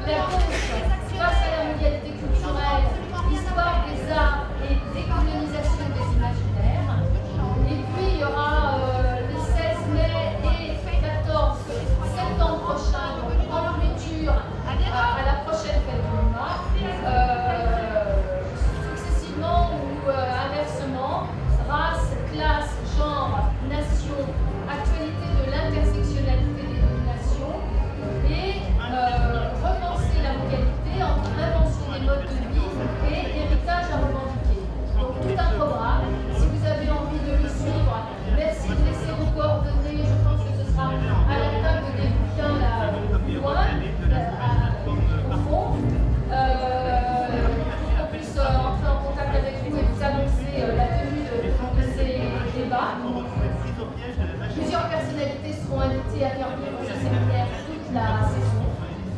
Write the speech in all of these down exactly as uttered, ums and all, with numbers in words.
la gauche face à la mondialité culturelle, histoire des arts et décolonisation des imaginaires. Et puis il y aura euh, le seize mai et quatorze septembre prochain, donc en clôture à, à la prochaine fête du mois, euh, successivement ou euh, inversement, race, classe, genre, nation, actualité de l'intersectionnalité des dominations et euh, repenser la mondialité entre invention des modes de vie et héritage à revendiquer. Donc tout un programme. Si vous avez envie de le suivre, merci de laisser vos coordonnées. Je pense que ce sera à la table des bouquins là, loin, au fond. Euh, pour qu'on puisse euh, entrer en contact avec vous et vous annoncer euh, la tenue de, de ces débats. Plusieurs personnalités seront invitées à faire vivre ce séminaire toute la saison.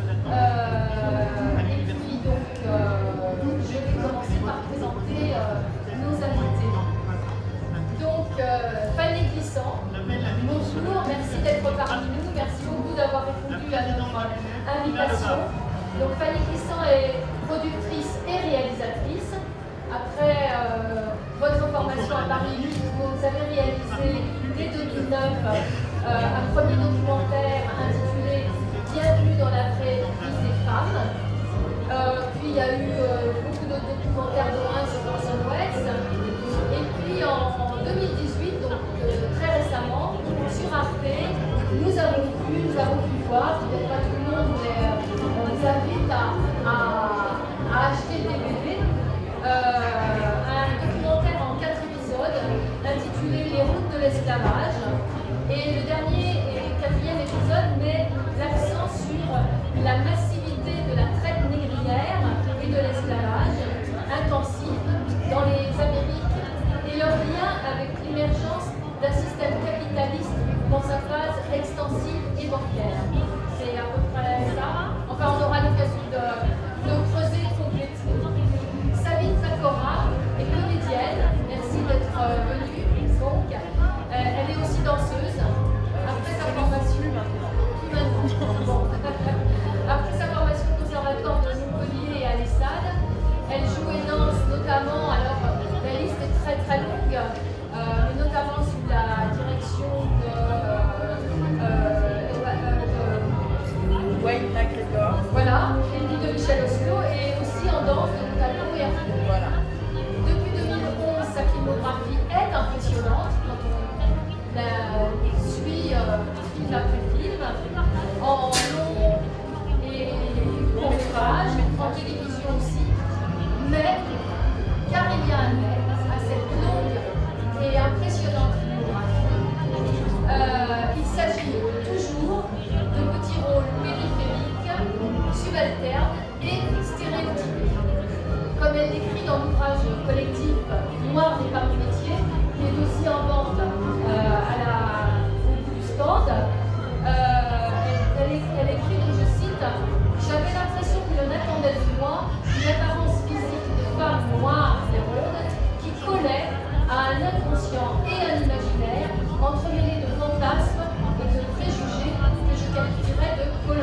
Euh, et puis donc, euh, je vais commencer par présenter euh, nos invités. Donc, euh, Fanny Glissant, bonjour, merci d'être parmi nous, merci beaucoup d'avoir répondu à notre invitation. Donc, Fanny Glissant est productrice et réalisatrice. Après euh, votre formation à Paris huit, vous avez réalisé dès deux mille neuf euh, un premier documentaire intitulé Bienvenue dans la vraie vie des femmes. Euh, puis il y a eu euh, beaucoup d'autres documentaires de un sur Orson Welles. Et puis en deux mille dix-huit, donc euh, très récemment, sur Arte, nous avons pu, nous avons pu voir, peut-être pas tout le monde, mais euh, on vous invite à, à, à acheter le D V D. Euh, un documentaire en quatre épisodes intitulé Les routes de l'esclavage. Et le dernier et quatrième épisode met l'accent sur la massivité de la traite négrière et de l'esclavage intensif dans les Amériques et leur lien avec l'émergence d'un système capitaliste dans sa phase extensive et bancaire. C'est à peu près ça. Enfin, on aura l'occasion de, de creuser, de compléter. Sabine Zakora est comédienne, merci d'être venue. Donc, euh, elle est aussi danseuse. Après sa formation, bon. Après sa formation au conservatoire de Montpellier et à l'ESSAD, elle joue et danse notamment, alors la liste est très très longue, euh, mais notamment sous la direction de, euh, de Wayne McGregor. Voilà, et puis de Michel Oslo, et aussi en danse de Talon et Arthur. Voilà. Depuis deux mille onze, sa filmographie est impressionnante quand on la suit euh, film après film, en long et court métrage, en télévision aussi. Mais, car il y a un mais à cette longue et impressionnante filmographie, euh, il s'agit toujours de petits rôles périphériques, subalternes et stéréotypés. Comme elle l'écrit dans l'ouvrage collectif Noir n'est pas mon métier, qui est aussi en vente euh, à la, au bout du stand, euh, elle, elle, elle écrit, donc je cite, « J'avais l'impression que l'on attendait de moi une apparence physique de femme noire et ronde qui collait à un inconscient et un imaginaire entremêlés de fantasmes et de préjugés que je qualifierais de colonial. »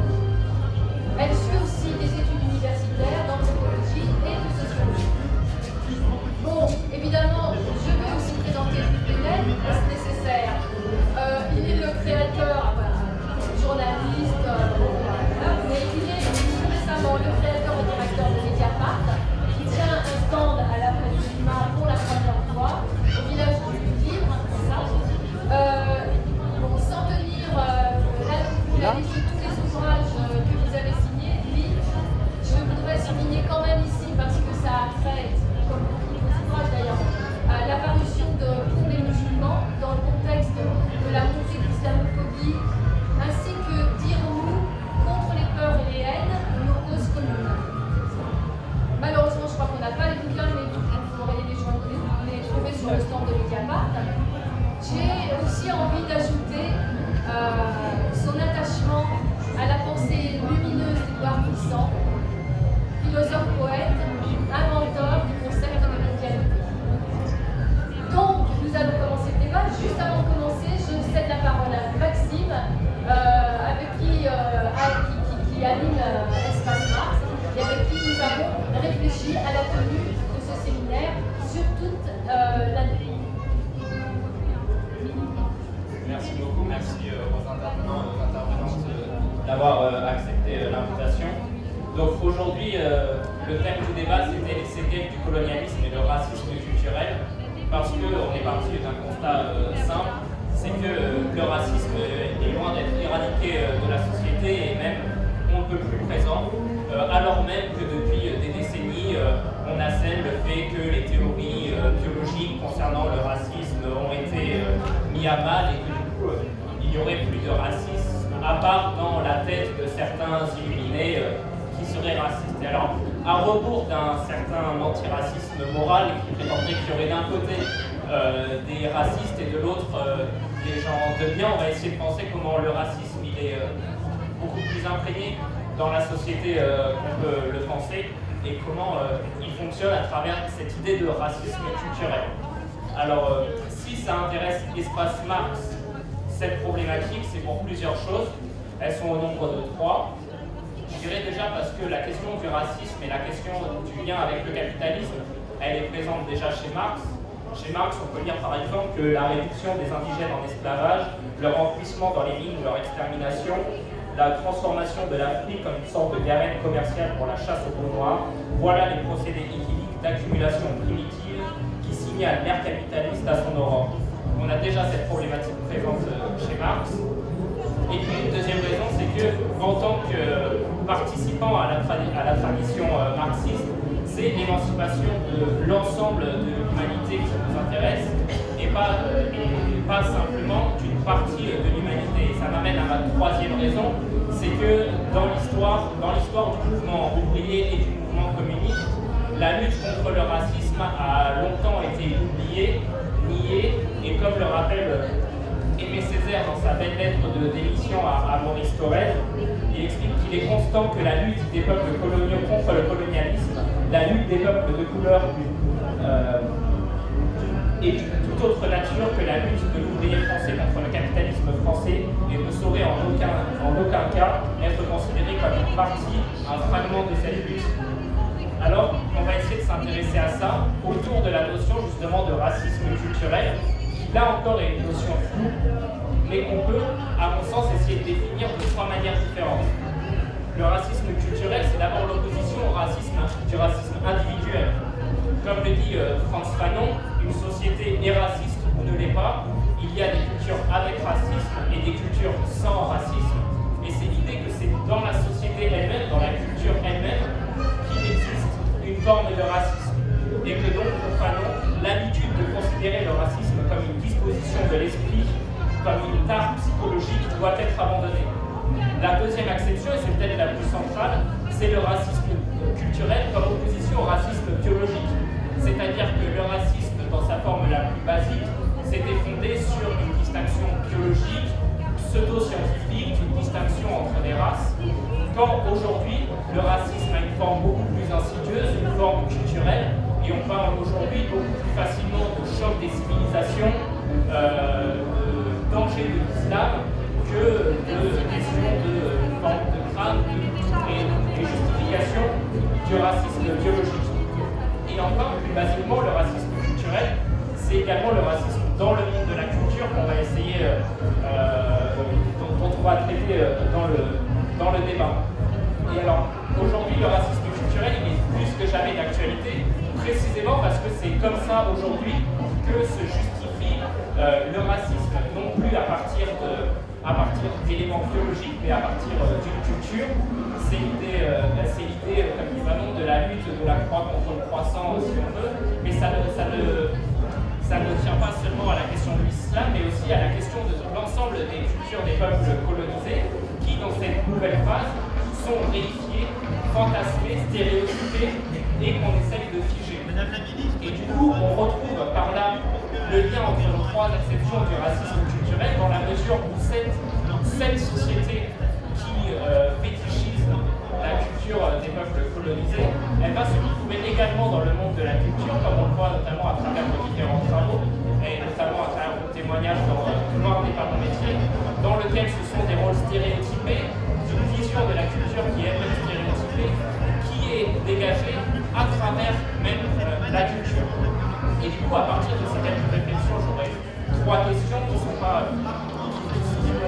Elle suit aussi des études universitaires d'anthropologie et de sociologie. Bon, évidemment, je vais aussi présenter Hélène, est-ce nécessaire. Euh, il est le créateur, voilà, journaliste, euh, bon, voilà, mais il est plus récemment le créateur et directeur de Mediapart, qui tient un stand à la fête du Mans pour la première fois, au village du Livre, comme ça. Euh, bon, sans tenir euh, la, la liste de tous les ouvrages euh, que vous avez signés, lui, je voudrais souligner quand même ici, parce que ça a trait, comme beaucoup de ouvrages d'ailleurs, à l'apparition de Pour les musulmans dans le contexte de la montée de l'islamophobie, ainsi que Dire-nous contre les peurs et les haines, nos causes communes. Malheureusement, je crois qu'on n'a pas les bouquins, mais vous pourrez les, les trouver sur le stand de Mediapart. J'ai aussi envie d'ajouter euh, son attachement à la pensée lumineuse d'Édouard Glissant, philosophe poète, inventeur du concept de mondialité. Donc, nous allons commencer le débat. Juste avant de commencer, je cède la parole à Maxime, euh, avec qui, euh, qui, qui, qui anime aussi aux intervenants et aux intervenantes d'avoir accepté l'invitation. Donc aujourd'hui, euh, le thème du débat, c'était les séquelles du colonialisme et le racisme culturel, parce qu'on est parti d'un constat euh, simple, c'est que euh, le racisme est loin d'être éradiqué euh, de la société et même on ne peut plus présent, euh, alors même que depuis euh, des décennies, euh, on assène le fait que les théories euh, biologiques concernant le racisme ont été euh, mis à mal et que du coup, euh, il n'y aurait plus de racisme, à part dans la tête de certains illuminés euh, qui seraient racistes. Et alors, à rebours d'un certain antiracisme moral qui prétendrait qu'il y aurait d'un côté euh, des racistes et de l'autre euh, des gens de bien, on va essayer de penser comment le racisme il est euh, beaucoup plus imprégné dans la société euh, qu'on peut le penser et comment euh, il fonctionne à travers cette idée de racisme culturel. Alors, euh, si ça intéresse Espace Marx, cette problématique, c'est pour plusieurs choses. Elles sont au nombre de trois. Je dirais déjà parce que la question du racisme et la question du lien avec le capitalisme, elle est présente déjà chez Marx. Chez Marx, on peut lire par exemple que la réduction des indigènes en esclavage, leur enfouissement dans les mines ou leur extermination, la transformation de l'Afrique comme une sorte de garenne commerciale pour la chasse aux peaux noires, voilà les procédés équiliques d'accumulation primitive qui signalent l'ère capitaliste à son aurore. On a déjà cette problématique présente chez Marx. Et puis une deuxième raison, c'est que en tant que participant à la, tradi à la tradition euh, marxiste, c'est l'émancipation de l'ensemble de l'humanité qui nous intéresse et pas, euh, et pas simplement d'une partie de l'humanité. Et ça m'amène à ma troisième raison, c'est que dans l'histoire dans l'histoire du mouvement ouvrier et du mouvement communiste, la lutte contre le racisme a longtemps été oubliée, niée, et comme le rappelle Aimé Césaire dans sa belle lettre de démission à, à Maurice Thorez, il explique qu'il est constant que la lutte des peuples coloniaux contre le colonialisme, la lutte des peuples de couleur euh, est d'une toute autre nature que la lutte de l'ouvrier français contre le capitalisme français et ne saurait en aucun, en aucun cas être considérée comme une partie, un fragment de cette lutte. Alors, on va essayer de s'intéresser à ça autour de la notion justement de racisme culturel, qui là encore est une notion floue, mais qu'on peut, à mon sens, essayer de définir de trois manières différentes. Le racisme culturel, c'est d'abord l'opposition au racisme, du racisme individuel. Comme le dit euh, Frantz Fanon, une société est raciste ou ne l'est pas. Il y a des cultures avec racisme et des cultures sans racisme. Et c'est l'idée que c'est dans la société elle-même, dans la culture elle-même, qu'il existe une forme de racisme. Et que donc, pour Fanon, l'habitude de considérer le racisme comme une disposition de l'esprit, comme une tare psychologique, doit être abandonnée. La deuxième acception, et c'est peut-être la plus centrale, c'est le racisme culturel comme opposition au racisme biologique. C'est-à-dire que le racisme, dans sa forme la plus basique, s'était fondé sur une distinction biologique, pseudo-scientifique, une distinction entre les races, quand aujourd'hui, le racisme a une forme beaucoup plus insidieuse, une forme culturelle, et on parle aujourd'hui beaucoup plus facilement de choc des civilisations, euh, de danger de l'islam, que de questions de forme de crâne et de justification du racisme biologique. Et enfin, plus basiquement, le racisme culturel, c'est également le racisme dans le monde de la culture qu'on va essayer, euh, dont, dont on va traiter dans le, dans le débat. Et alors, aujourd'hui, le racisme culturel, il est plus que jamais d'actualité, précisément parce que c'est comme ça aujourd'hui que se justifie euh, le racisme, non plus à partir de à partir d'éléments biologiques, mais à partir euh, d'une culture. C'est l'idée, euh, l'idée, comme dit Manon, de la lutte de la croix contre le croissant, si on veut, mais ça ne, ça, ne, ça ne tient pas seulement à la question de l'islam, mais aussi à la question de l'ensemble des cultures des peuples colonisés, qui, dans cette nouvelle phase, sont réifiées, fantasmées, stéréotypées, et qu'on essaye de figer. Et du coup, on retrouve par là le lien entre les trois acceptions du racisme culturel, dans la mesure où cette, cette société qui euh, fétichise la culture des peuples colonisés, elle va se retrouver également dans le monde de la culture, comme on le voit notamment à travers vos différents travaux, et notamment à travers vos témoignages dans Noir n'est pas mon métier, dans lequel ce sont des rôles stéréotypés, d'une vision de la culture qui est elle-même stéréotypée, qui est dégagée à travers même euh, la culture. Et du coup, à partir de ces quelques réflexions, j'aurais trois questions qui ne sont pas, qui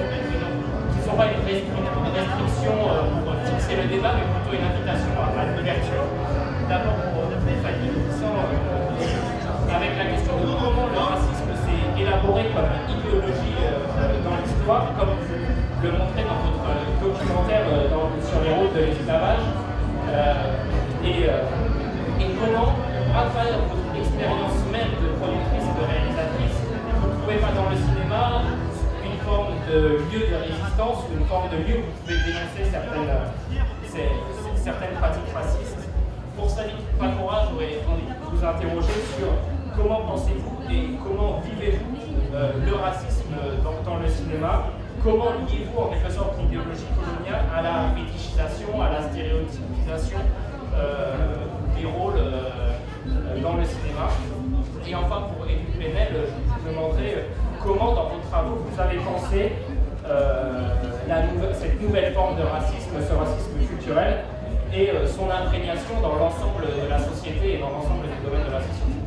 restriction pour fixer le débat, mais plutôt une invitation à l'ouverture. D'abord pour Fanny, avec la question de comment le racisme s'est élaboré comme idéologie dans l'histoire, comme vous le montrez dans votre documentaire dans, sur les rôles de l'esclavage, euh, et, euh, et comment, à travers votre expérience même de productrice, de réalisatrice, vous ne trouvez pas dans le cinéma une forme de lieu de résistance, une forme de lieu où vous pouvez dénoncer certaines, ces, certaines pratiques racistes. Pour Sally Pacora, j'aurais envie de vous interroger sur comment pensez-vous et comment vivez-vous euh, le racisme dans, dans le cinéma. Comment liez-vous en quelque sorte l'idéologie coloniale à la fétichisation, à la stéréotypisation euh, des rôles euh, dans le cinéma? Et enfin, pour Élie Plenel, je vous demanderai comment, dans vos travaux, vous avez pensé euh, la nouvelle, cette nouvelle forme de racisme, ce racisme culturel, et euh, son imprégnation dans l'ensemble de la société et dans l'ensemble des domaines de la société.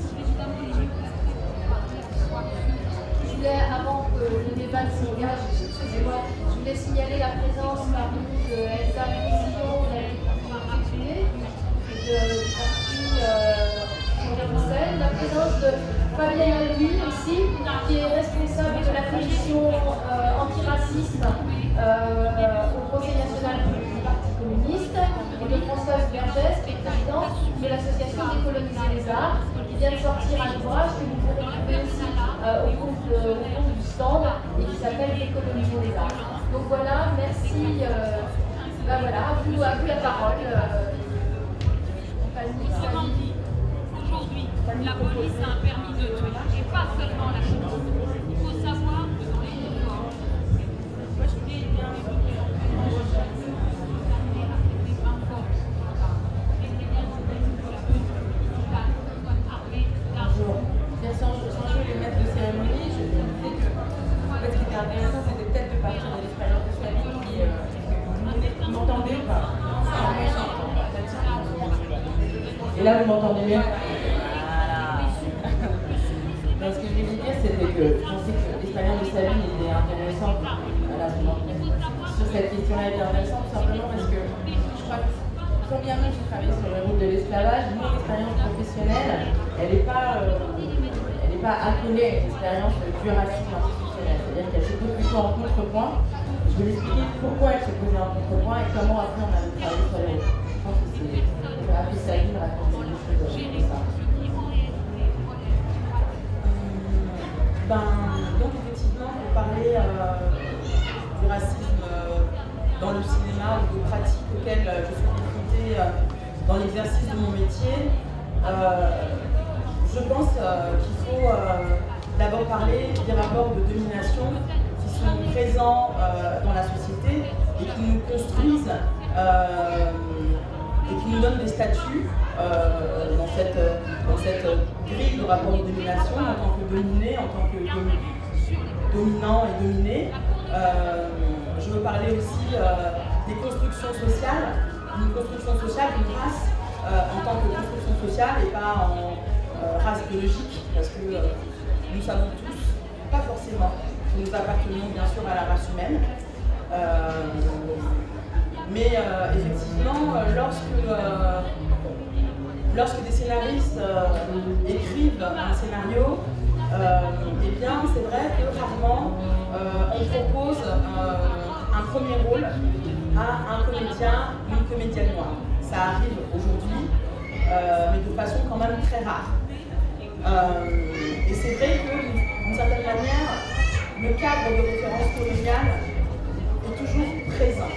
Je voulais, avant que le débat ne s'engage, excusez-moi, je voulais signaler la présence parmi nous de Elsa Précision, de la partie de Bruxelles, la présence de Fabienne Albuy aussi, qui est responsable de la commission euh, antiraciste euh, au Conseil national du Parti communiste, et de Françoise Vergès, qui est présidente de l'association Décoloniser les arts, qui vient de sortir un ouvrage que vous pourrez trouver aussi euh, au, fond de, au fond du stand et qui s'appelle Décoloniser les arts. Donc voilà, merci. Euh, ben voilà, à vous, à vous la parole. Euh, Autrement dit, aujourd'hui, la police a un permis de tuer, et pas seulement la police. Il faut savoir que dans les efforts, moi je voulais bien évoquer en fait, les grandes forces, les moyens de la Bonjour. Bien sans, sans jouer les maîtres de cérémonie, je me disais que en fait, ce qui était intéressant, c'était peut-être de partir de l'expérience de Flavie qui euh, vous m'entendez ou pas? Et là, vous m'entendez mieux? Voilà. Donc, ce que je voulais dire, c'était que je pensais que l'expérience de Sabine était intéressante. Voilà, sur cette question-là, elle était intéressante tout simplement parce que je crois que quand bien même j'ai travaillé sur le rôle de l'esclavage, mon expérience professionnelle, elle n'est pas, euh, elle n'est pas accolée à une expérience du racisme institutionnel. C'est-à-dire qu'elle se pose plutôt en contrepoint. Je vais l'expliquer pourquoi elle se posait en contrepoint et comment après on a travaillé sur les rôles. Je pense que c'est. Je vais rappeler Sabine raconter des choses comme ça. Ben, donc effectivement, pour parler euh, du racisme euh, dans le cinéma ou de pratiques auxquelles euh, je suis confrontée euh, dans l'exercice de mon métier, euh, je pense euh, qu'il faut euh, d'abord parler des rapports de domination qui sont présents euh, dans la société et qui nous construisent euh, et qui nous donnent des statuts euh, dans, cette, dans cette grille de rapport de domination en tant que dominé, en tant que dom dominant et dominé. Euh, je veux parler aussi euh, des constructions sociales, une construction sociale, une race euh, en tant que construction sociale et pas en euh, race biologique, parce que euh, nous savons tous, pas forcément, que nous appartenons bien sûr à la race humaine. Euh, mais euh, effectivement, lorsque, euh, lorsque des scénaristes euh, écrivent un scénario, euh, eh bien c'est vrai que rarement euh, on propose euh, un premier rôle à un comédien ou une comédienne noire. Ça arrive aujourd'hui, euh, mais de façon quand même très rare. Euh, et c'est vrai que, d'une certaine manière, le cadre de référence coloniale est toujours présent.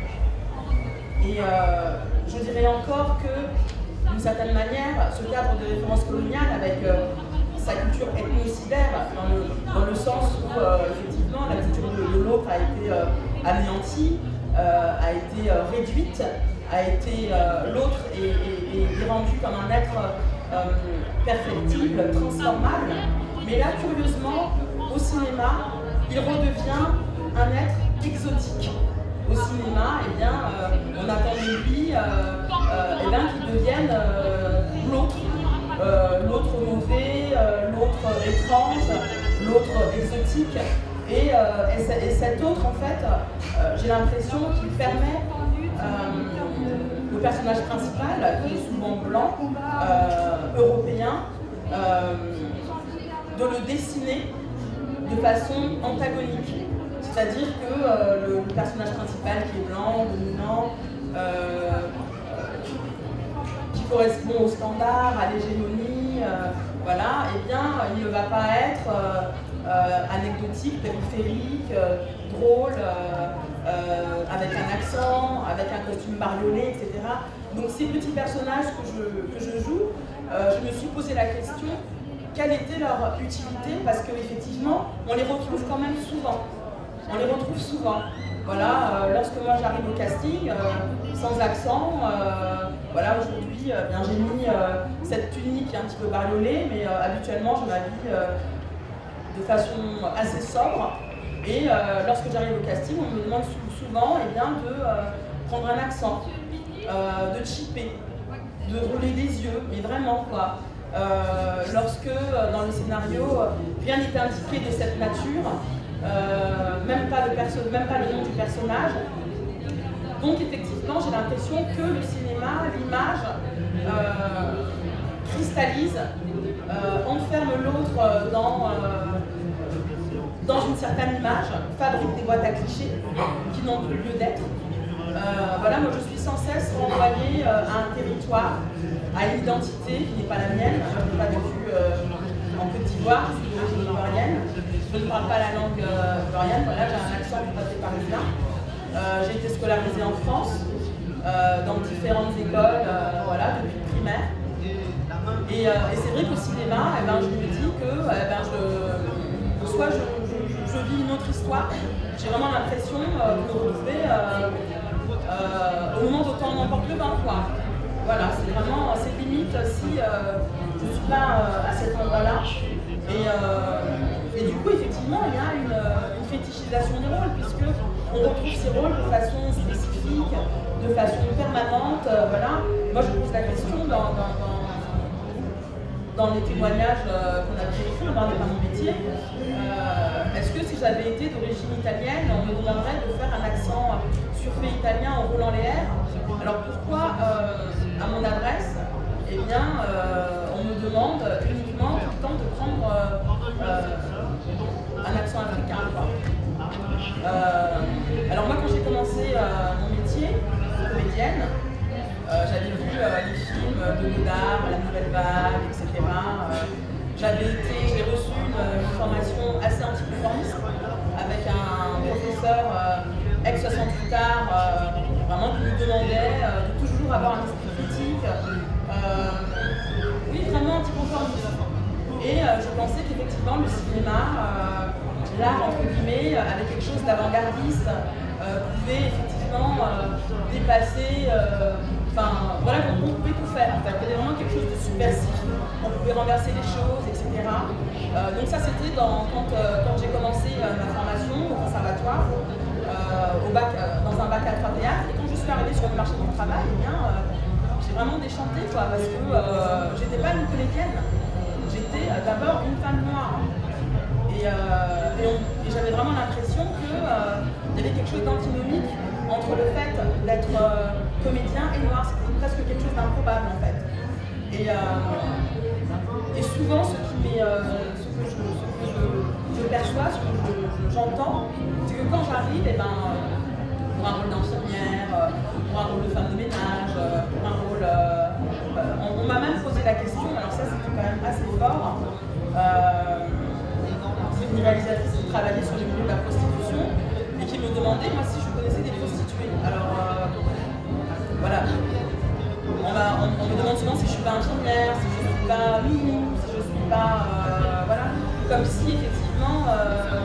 Et euh, je dirais encore que, d'une certaine manière, ce cadre de référence coloniale, avec euh, sa culture ethnocidaire, dans le, dans le sens où, euh, effectivement, la culture de, de l'autre a été euh, anéantie, euh, a été euh, réduite, a été euh, l'autre est, est, est rendu comme un être euh, perfectible, transformable. Mais là, curieusement, au cinéma, il redevient un être exotique. Au cinéma, eh bien, euh, on attend de lui euh, euh, eh qu'il devienne euh, l'autre, euh, l'autre mauvais, euh, l'autre étrange, l'autre exotique. Et, euh, et, et cet autre, en fait, euh, j'ai l'impression qu'il permet euh, au personnage principal, qui est souvent blanc, euh, européen, euh, de le dessiner de façon antagonique. C'est-à-dire que euh, le, le personnage principal qui est blanc, dominant, euh, qui correspond au standard, à l'hégémonie, euh, voilà, eh bien, il ne va pas être euh, euh, anecdotique, périphérique, euh, drôle, euh, euh, avec un accent, avec un costume bariolé, et cetera. Donc ces petits personnages que je, que je joue, euh, je me suis posé la question, quelle était leur utilité? Parce qu'effectivement, on les retrouve quand même souvent. On les retrouve souvent. Voilà, euh, lorsque moi j'arrive au casting, euh, sans accent, euh, voilà, aujourd'hui, euh, bien j'ai mis euh, cette tunique qui est un petit peu bariolée, mais euh, habituellement je m'habille euh, de façon assez sobre. Et euh, lorsque j'arrive au casting, on me demande souvent eh bien, de euh, prendre un accent, euh, de chipper, de rouler des yeux, mais vraiment quoi. Euh, lorsque euh, dans le scénario, rien n'est indiqué de cette nature, euh, même, pas le perso- même pas le nom du personnage. Donc effectivement, j'ai l'impression que le cinéma, l'image, euh, cristallise, euh, enferme l'autre dans, euh, dans une certaine image, fabrique des boîtes à clichés qui n'ont plus lieu d'être. Euh, voilà, moi je suis sans cesse renvoyée euh, à un territoire, à une identité qui n'est pas la mienne. Je n'ai pas vécu euh, en Côte d'Ivoire, je suis d'origine ivoirienne. Je ne parle pas la langue euh, ivoirienne, voilà, j'ai un accent tout à fait parisien. Euh, j'ai été scolarisée en France, euh, dans différentes écoles, euh, voilà, depuis le primaire. Et, euh, et c'est vrai qu'au cinéma, eh ben, je me dis que eh ben, je, soit je, je, je vis une autre histoire, j'ai vraiment l'impression euh, de me retrouver euh, euh, au moment où on emporte le vent, quoi. Voilà, c'est vraiment, c'est limite si euh, je suis pas euh, à cet endroit-là. Et, euh, et du coup, effectivement, il y a une, une fétichisation des rôles, puisque on retrouve ces rôles de façon spécifique, de façon permanente. Euh, voilà. Moi, je pose la question dans, dans, dans, dans les témoignages euh, qu'on a pu écrire, dans les pas mon métier. Euh, Est-ce que si j'avais été d'origine italienne, on me demanderait de faire un accent surfait italien en roulant les airs? Alors pourquoi, euh, à mon adresse, eh bien, euh, on me demande uniquement tout le temps de prendre euh, euh, un accent africain, quoi. Euh, alors moi, quand j'ai commencé euh, mon métier de comédienne, euh, j'avais vu euh, les films de Godard, La Nouvelle Vague, et cetera. Euh, j'avais été, j'ai reçu une, une formation assez anticonformiste avec un professeur euh, ex-soixante-huit art, euh, vraiment qui nous demandait euh, de toujours avoir un esprit critique. Euh, oui, vraiment anticonformiste. Et euh, je pensais qu'effectivement le cinéma, euh, l'art entre guillemets, avait quelque chose d'avant-gardiste, euh, pouvait effectivement euh, dépasser, enfin euh, voilà, qu'on pouvait tout faire. En fait. Il y avait vraiment quelque chose de subversif, on pouvait renverser les choses, et cetera. Euh, donc ça c'était quand, euh, quand j'ai commencé euh, ma formation au conservatoire, euh, au bac, euh, dans un bac à trois théâtres, et quand je suis arrivée sur le marché du travail, eh bien, euh, j'ai vraiment déchanté quoi, parce que euh, j'étais pas une comédienne, j'étais euh, d'abord une femme noire. Et, euh, et, et j'avais vraiment l'impression qu'il euh, y avait quelque chose d'antinomique entre le fait d'être euh, comédien et noir. C'était presque quelque chose d'improbable en fait. Et, euh, et souvent, ce, qui euh, ce que, je, ce que je, je perçois, ce que j'entends, c'est que quand j'arrive, eh ben, pour un rôle d'infirmière, pour un rôle de femme de ménage, pour un rôle... Euh, on on m'a même posé la question, alors ça c'était quand même assez fort. Euh, une réalisatrice qui travaillait sur les milieux de la prostitution et qui me demandait moi si je connaissais des prostituées. Alors euh, voilà, on, va, on, on me demande souvent si je suis pas infirmière, si je suis pas nounou, si je suis pas euh, voilà, comme si effectivement euh,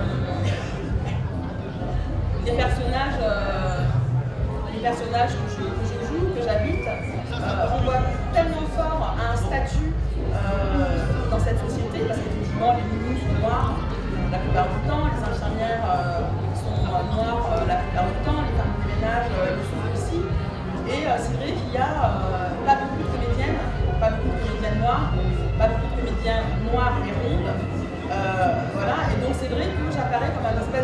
les personnages, euh, les personnages que je, que je joue, que j'habite, euh, renvoient tellement fort à un statut euh, dans cette société, parce qu'effectivement les nounous sont noirs la plupart du temps, les infirmières euh, sont euh, noires euh, la plupart du temps, les femmes de ménage euh, le sont aussi. Et euh, c'est vrai qu'il n'y a euh, pas beaucoup de comédiennes, pas beaucoup de comédiennes noires, pas beaucoup de comédiens noirs et rondes. Euh, voilà, et donc c'est vrai que j'apparais comme un espèce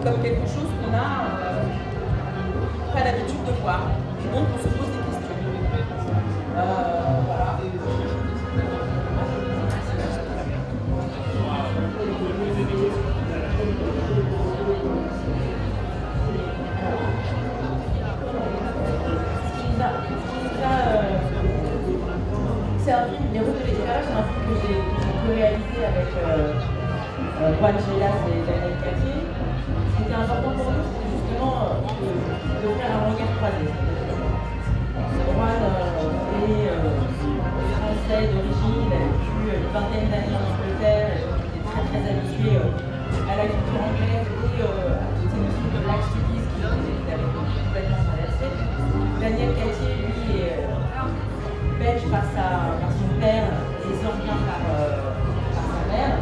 comme quelque chose qu'on n'a euh, pas l'habitude de voir. Et donc on se pose des questions. Euh, voilà. C'est un film, Les Routes de l'esclavage, c'est un film que j'ai co-réalisé avec euh, euh, Juan Gelas et Daniel Cattier. Ce qui était important pour nous, c'était justement euh, de, de faire un regard croisé. Juan euh, est euh, français d'origine, il a vécu une vingtaine d'années en Angleterre, il était très très habitué euh, à la culture anglaise et euh, à toutes ces notions de black studies qu'il avait complètement traversées. Daniel Cattier, lui, est euh, belge par, sa, par son père et sorbiens par, euh, par sa mère.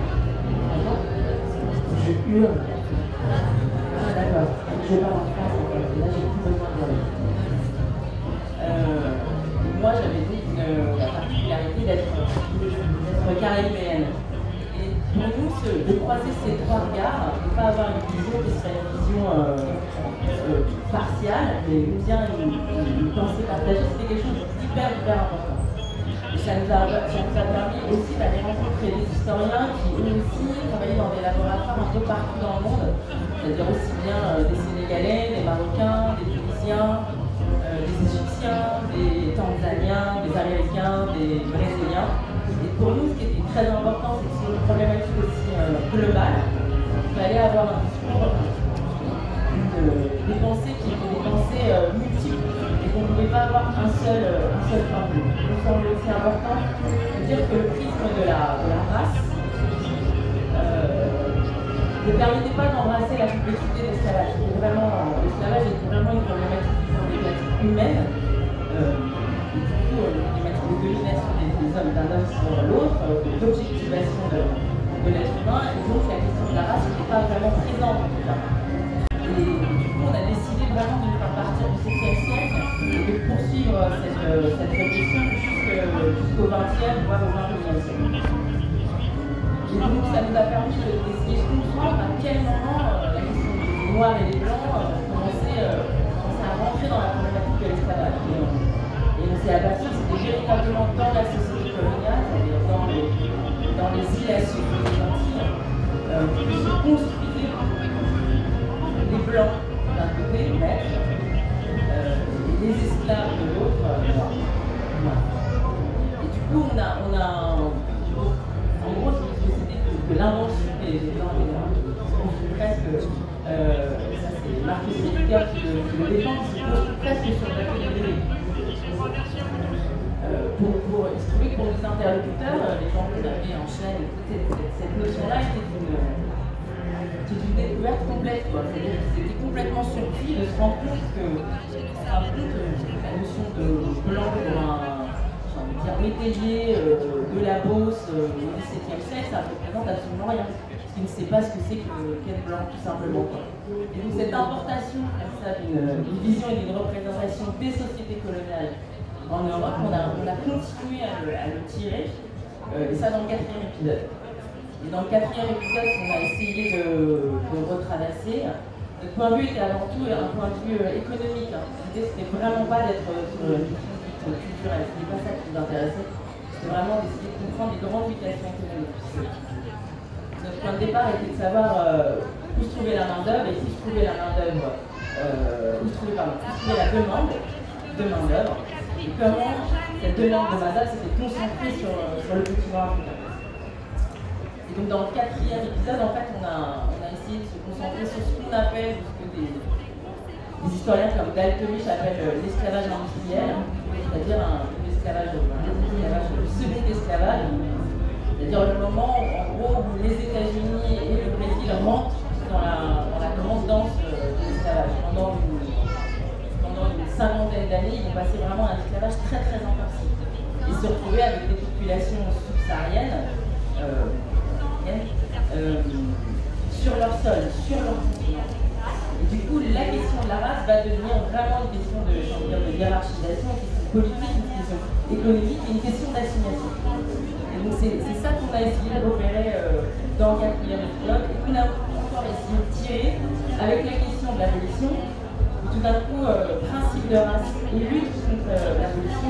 Je hurle. Ah d'accord, je parle en France, là j'ai plus besoin de parler. Euh, moi j'avais dit une, la particularité d'être caribéenne. Et pour nous, ce, de croiser ces trois regards, de ne pas avoir une vision qui serait une vision euh, euh, partiale, mais bien une, une, une pensée partagée, c'était quelque chose d'hyper, hyper important. Et ça nous, a, ça nous a permis aussi d'aller rencontrer des historiens qui, eux aussi, travaillaient dans des laboratoires un peu partout dans le monde, c'est-à-dire aussi bien euh, des Sénégalais, des Marocains, des Tunisiens, euh, des Égyptiens, des Tanzaniens, des Américains, des Brésiliens. Et pour nous, ce qui était très important, c'est que c'est une problématique aussi euh, globale. Il fallait avoir un discours, une, des pensées qui étaient des pensées euh, multiples et qu'on ne pouvait pas avoir un seul, euh, un seul point de vue. Il me semble aussi important de dire que le prisme de la, de la race euh, ne permettait pas d'embrasser la complexité de l'esclavage. L'esclavage était vraiment une problématique humaine. Euh, et du coup, euh, une problématique de domination des, des hommes d'un homme sur l'autre, euh, d'objectivation de, de l'être humain, et donc la question de la race n'était pas vraiment présente en tout cas. Et du coup, on a décidé vraiment de faire partir du septième siècle et de poursuivre cette, euh, cette réflexion jusqu'au vingtième, voire au vingt et unième siècle. Et donc, ça nous a permis d'essayer de comprendre à quel moment euh, la question des noirs et des blancs euh, commençait, euh, commençait à rentrer dans la problématique de l'esclavage. Et, euh, et on s'est aperçu que c'était véritablement dans la société coloniale, c'est-à-dire dans les, dans les îles à sucre des Antilles, euh, qui se construisaient les blancs d'un côté, maîtres, euh, et les esclaves de l'autre, noirs. Et du coup, on a, on a en gros, ce que c'était que, que l'invention des blancs et des noirs, presque, euh, ça c'est Marcus Rediker qui le, qui le défend, qui se construit presque sur le bateau de bébé. Euh, pour, pour, il se trouvait que pour les interlocuteurs, les gens qui avaient en chaîne, cette, cette notion-là était une, une découverte complète. C'est-à-dire qu'ils étaient complètement surpris de se rendre compte que, se rendre compte que la notion de blanc pour un dire métayer euh, de la Beauce euh, au dix-septième siècle, ça ne représente absolument rien. Parce qu'il ne sait pas ce que c'est qu'être blanc, tout simplement. Et donc cette importation d'une vision et d'une représentation des sociétés coloniales en Europe, on a, on a continué à le, à le tirer, euh, et ça dans le quatrième épisode. Et dans le quatrième épisode, on a essayé de, de retraverser. Notre point de vue était avant tout un point de vue euh, économique. Hein. L'idée, c'était vraiment pas d'être euh, sur une culturelle, ce n'est pas ça qui nous intéressait, c'était vraiment d'essayer de comprendre les grandes mutations économiques. Notre point de départ était de savoir euh, où se trouvait la main-d'œuvre et qui se trouvait la main-d'œuvre, euh, où se trouvait, pardon, où se trouvait la demande de main-d'œuvre et comment cette demande de main-d'œuvre s'était concentrée sur, sur le continent africain. Et donc dans le quatrième épisode, en fait, on a, on a essayé de se concentrer sur ce qu'on appelle, ce que des, des historiens comme Daltonich appellent l'esclavage industriel, c'est-à-dire un esclavage, le second esclavage, c'est-à-dire le moment en gros où les États-Unis et le Brésil rentrent dans la, dans la grande danse de l'esclavage. Pendant une, pendant une cinquantaine d'années, ils vont passer vraiment un esclavage très très intensif. Ils se retrouvaient avec des populations subsahariennes euh, euh, sur leur sol, sur leur continent. Et du coup, la question de la race va devenir vraiment une question de, dire, de hiérarchisation, une question politique, une question économique et une question d'assignation. Et donc c'est ça qu'on a essayé de repérer euh, dans le quatrième épisode et qu'on a encore essayé de tirer avec la question de l'abolition, tout d'un coup, euh, principe de race et lutte contre euh, l'abolition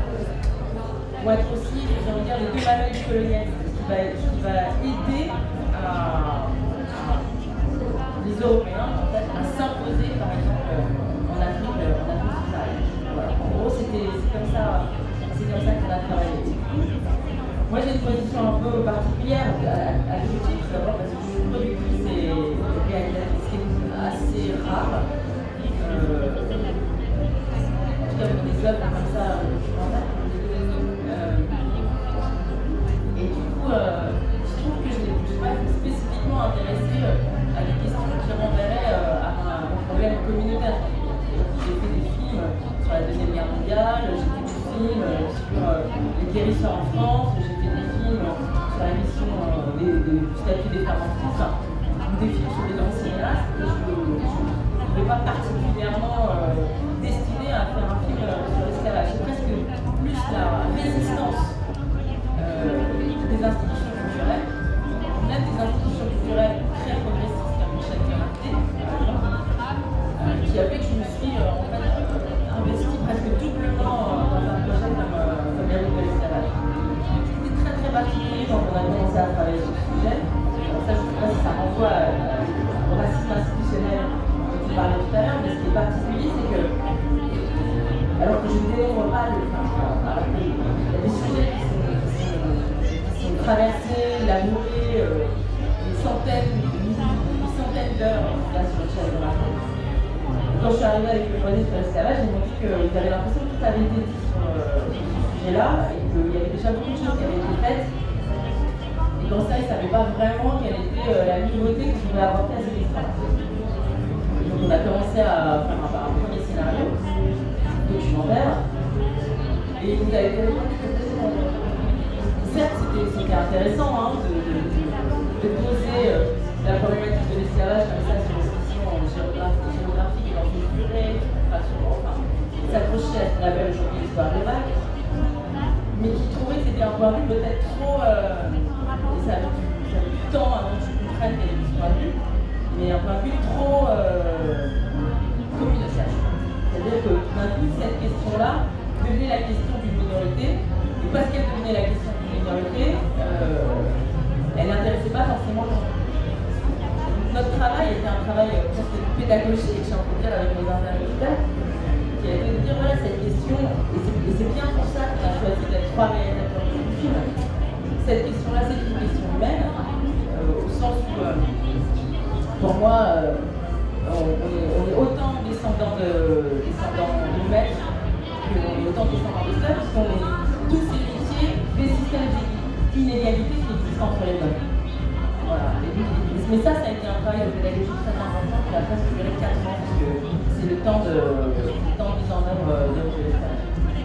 vont être aussi, j'ai envie de dire, les deux manuels du colonialisme, qui va, qui va aider à, à les Européens en fait, à s'imposer, par exemple, en Afrique, en Afrique subsaharienne. Voilà. En gros, c'était comme ça, c'est comme ça qu'on a travaillé. Moi, j'ai une position un peu particulière à, à l'objectif, d'abord parce que je suis productrice et réalisatrice, qui est assez rare. Euh, en tout cas, pour des œuvres comme ça, documentaires. Euh, et du coup, euh, je trouve que je ne suis pas spécifiquement intéressée à des questions qui renverraient euh, à un, un problème communautaire. J'ai fait des films sur la Deuxième Guerre mondiale, j'ai fait des films sur euh, les guérisseurs en France, j'ai fait des films sur la question euh, des, des, du statut des femmes en France, ou des films sur les enseignants. Je ne vais pas particulièrement euh, destiné à faire un film euh, sur l'esclavage. C'est presque plus la résistance euh, des institutions culturelles, même des institutions culturelles très progressistes comme Michel Caraté, par exemple, euh, qui a fait que je me suis euh, en fait, euh, investie presque doublement euh, dans un projet comme, euh, comme les routes de l'esclavage. C'était très très particulier quand on a commencé à travailler sur ce sujet. Alors ça, je ne sais pas si ça renvoie à, à, au racisme institutionnel dont tu parlais tout à l'heure, mais ce qui est particulier, c'est que, alors que je ne dénombre pas le. Enfin, alors qu'il y a des sujets qui sont, qui sont, qui sont traversés, labourés, euh, des centaines, des centaines d'heures là sur le chef de la France. Quand je suis arrivée avec le projet sur l'esclavage, ils m'ont dit qu'ils avaient l'impression que tout avait été dit sur, euh, sur ce sujet-là et qu'il y avait déjà beaucoup de choses qui avaient été faites. Et quand ça, ils ne savaient pas vraiment quelle était euh, la nouveauté que je pouvais apporter à cette histoire. Donc on a commencé à faire un, un premier scénario documentaire et il nous a été répondu que certes c'était intéressant hein, de, de, de poser euh, la problématique de l'esclavage comme ça sur une question géographique, géographique et dans une durée, enfin, enfin s'accrocher à ce qu'on appelle aujourd'hui l'histoire des vagues, mais qui trouvait que c'était un point de vue peut-être trop euh, et ça a eu du temps avant que je comprenne quel était ce point de vue, mais un point de vue trop euh, communautaire. C'est-à-dire que d'un coup, cette question-là devenait la question d'une minorité, et parce qu'elle devenait la question d'une minorité, euh, elle n'intéressait pas forcément les gens. Notre travail était un travail presque pédagogique, j'ai envie de dire, avec nos interlocuteurs, qui a été de dire voilà cette question, et c'est bien pour ça qu'on a choisi d'être trois réalisateurs du film. Cette question-là, c'est une question humaine, euh, au sens où, euh, pour moi, euh, on, est, on est autant descendants de, descendants de maîtres qu'on est autant descendants d'esclaves, puisqu'on est tous héritiers des systèmes d'inégalité qui existent entre les hommes. Voilà. Et, et, mais ça, ça a été un travail de pédagogie très important qui a presque duré quatre ans, parce que c'est le temps de, le temps de mise en œuvre de l'esclavage.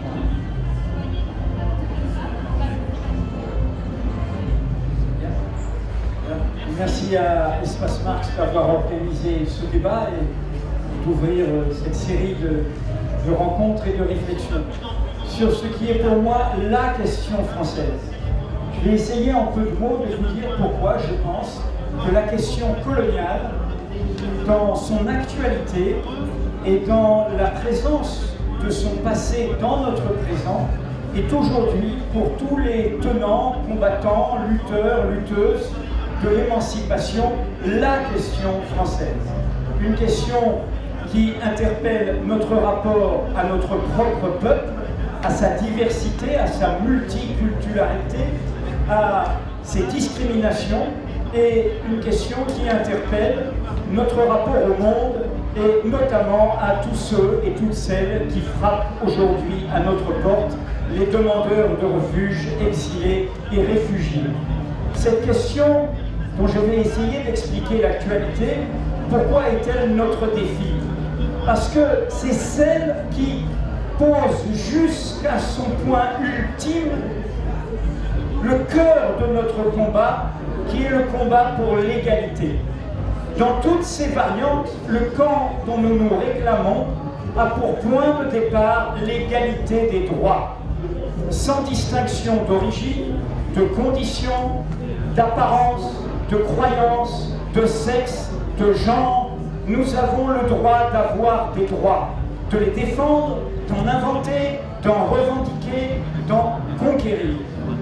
Merci à Espace Marx d'avoir organisé ce débat et d'ouvrir cette série de, de rencontres et de réflexions sur ce qui est pour moi la question française. Je vais essayer en peu de mots de vous dire pourquoi je pense que la question coloniale, dans son actualité et dans la présence de son passé dans notre présent, est aujourd'hui pour tous les tenants, combattants, lutteurs, lutteuses de l'émancipation, la question française. Une question qui interpelle notre rapport à notre propre peuple, à sa diversité, à sa multiculturalité, à ses discriminations, et une question qui interpelle notre rapport au monde et notamment à tous ceux et toutes celles qui frappent aujourd'hui à notre porte, les demandeurs de refuge, exilés et réfugiés. Cette question dont je vais essayer d'expliquer l'actualité, pourquoi est-elle notre défi? Parce que c'est celle qui pose jusqu'à son point ultime le cœur de notre combat, qui est le combat pour l'égalité. Dans toutes ses variantes, le camp dont nous nous réclamons a pour point de départ l'égalité des droits, sans distinction d'origine, de condition, d'apparence, de croyance, de sexe, de genre, nous avons le droit d'avoir des droits, de les défendre, d'en inventer, d'en revendiquer, d'en conquérir.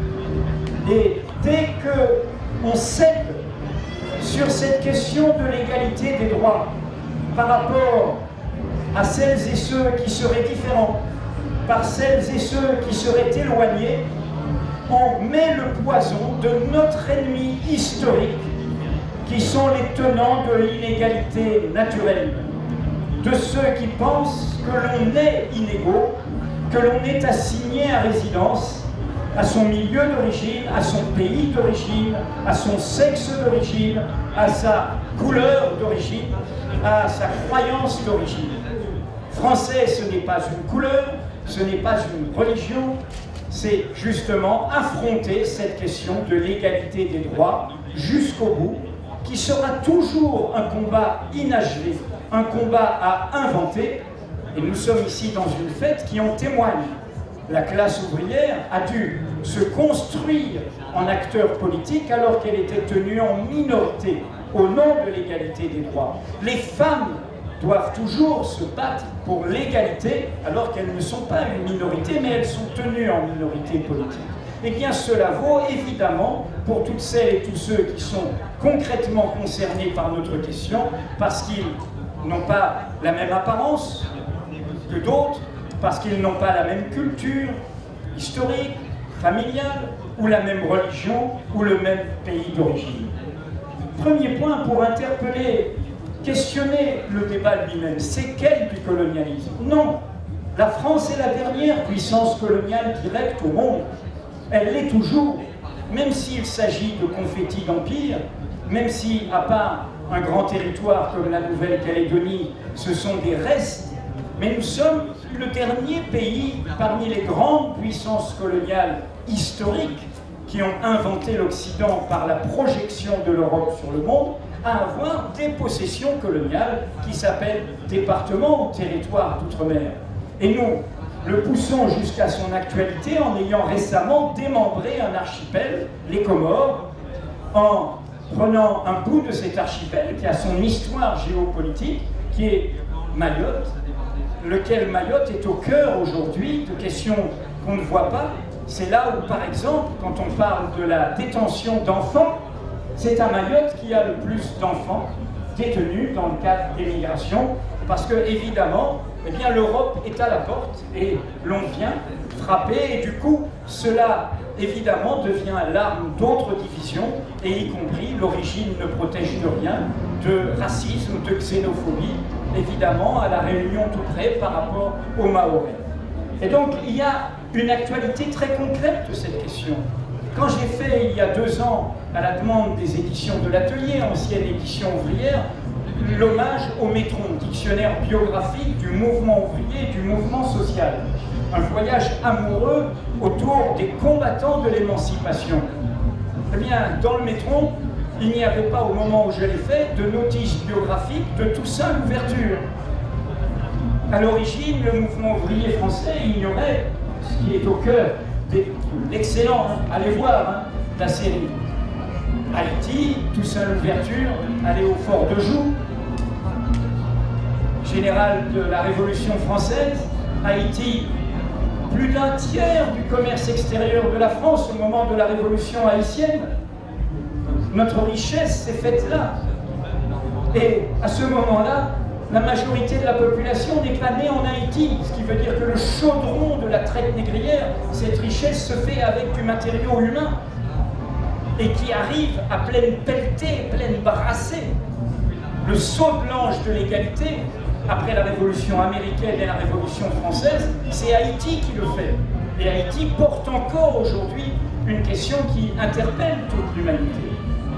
Et dès qu'on cède sur cette question de l'égalité des droits par rapport à celles et ceux qui seraient différents, par celles et ceux qui seraient éloignés, on met le poison de notre ennemi historique, qui sont les tenants de l'inégalité naturelle, de ceux qui pensent que l'on est inégaux, que l'on est assigné à résidence, à son milieu d'origine, à son pays d'origine, à son sexe d'origine, à sa couleur d'origine, à sa croyance d'origine. Français, ce n'est pas une couleur, ce n'est pas une religion, c'est justement affronter cette question de l'égalité des droits jusqu'au bout, qui sera toujours un combat inachevé, un combat à inventer, et nous sommes ici dans une fête qui en témoigne. La classe ouvrière a dû se construire en acteur politique alors qu'elle était tenue en minorité au nom de l'égalité des droits. Les femmes doivent toujours se battre pour l'égalité alors qu'elles ne sont pas une minorité mais elles sont tenues en minorité politique. Eh bien cela vaut évidemment pour toutes celles et tous ceux qui sont concrètement concernés par notre question parce qu'ils n'ont pas la même apparence que d'autres, parce qu'ils n'ont pas la même culture historique, familiale, ou la même religion, ou le même pays d'origine. Premier point pour interpeller, questionner le débat lui-même, c'est quel du colonialisme? Non, la France est la dernière puissance coloniale directe au monde. Elle l'est toujours, même s'il s'agit de confettis d'empire, même si, à part un grand territoire comme la Nouvelle-Calédonie, ce sont des restes, mais nous sommes le dernier pays parmi les grandes puissances coloniales historiques qui ont inventé l'Occident par la projection de l'Europe sur le monde, à avoir des possessions coloniales qui s'appellent départements ou territoires d'outre-mer. Et nous le poussons jusqu'à son actualité en ayant récemment démembré un archipel, les Comores, en prenant un bout de cet archipel qui a son histoire géopolitique, qui est Mayotte, lequel Mayotte est au cœur aujourd'hui de questions qu'on ne voit pas. C'est là où, par exemple, quand on parle de la détention d'enfants, c'est à Mayotte qu'il y a le plus d'enfants détenus dans le cadre des migrations, parce que, évidemment, eh bien, l'Europe est à la porte et l'on vient frapper, et du coup, cela, évidemment, devient l'arme d'autres divisions, et y compris l'origine ne protège de rien, de racisme, de xénophobie, évidemment, à la Réunion tout près par rapport aux Mahorais. Et donc, il y a une actualité très concrète de cette question. Quand j'ai fait, il y a deux ans, à la demande des éditions de l'Atelier, ancienne édition ouvrière, l'hommage au Métron, dictionnaire biographique du mouvement ouvrier et du mouvement social. Un voyage amoureux autour des combattants de l'émancipation. Eh bien, dans le Métron, il n'y avait pas, au moment où je l'ai fait, de notice biographique de Toussaint Louverture. À l'origine, le mouvement ouvrier français ignorait ce qui est au cœur de l'excellent, hein, allez voir, hein, la série. Haïti, Toussaint Louverture, allez au fort de Joux, général de la Révolution française, Haïti, plus d'un tiers du commerce extérieur de la France au moment de la Révolution haïtienne. Notre richesse s'est faite là. Et à ce moment-là, la majorité de la population n'est pas née en Haïti, ce qui veut dire que le chaudron de la traite négrière, cette richesse se fait avec du matériau humain et qui arrive à pleine pelletée, pleine brassée. Le saut de l'ange de l'égalité, après la Révolution américaine et la Révolution française, c'est Haïti qui le fait. Et Haïti porte encore aujourd'hui une question qui interpelle toute l'humanité.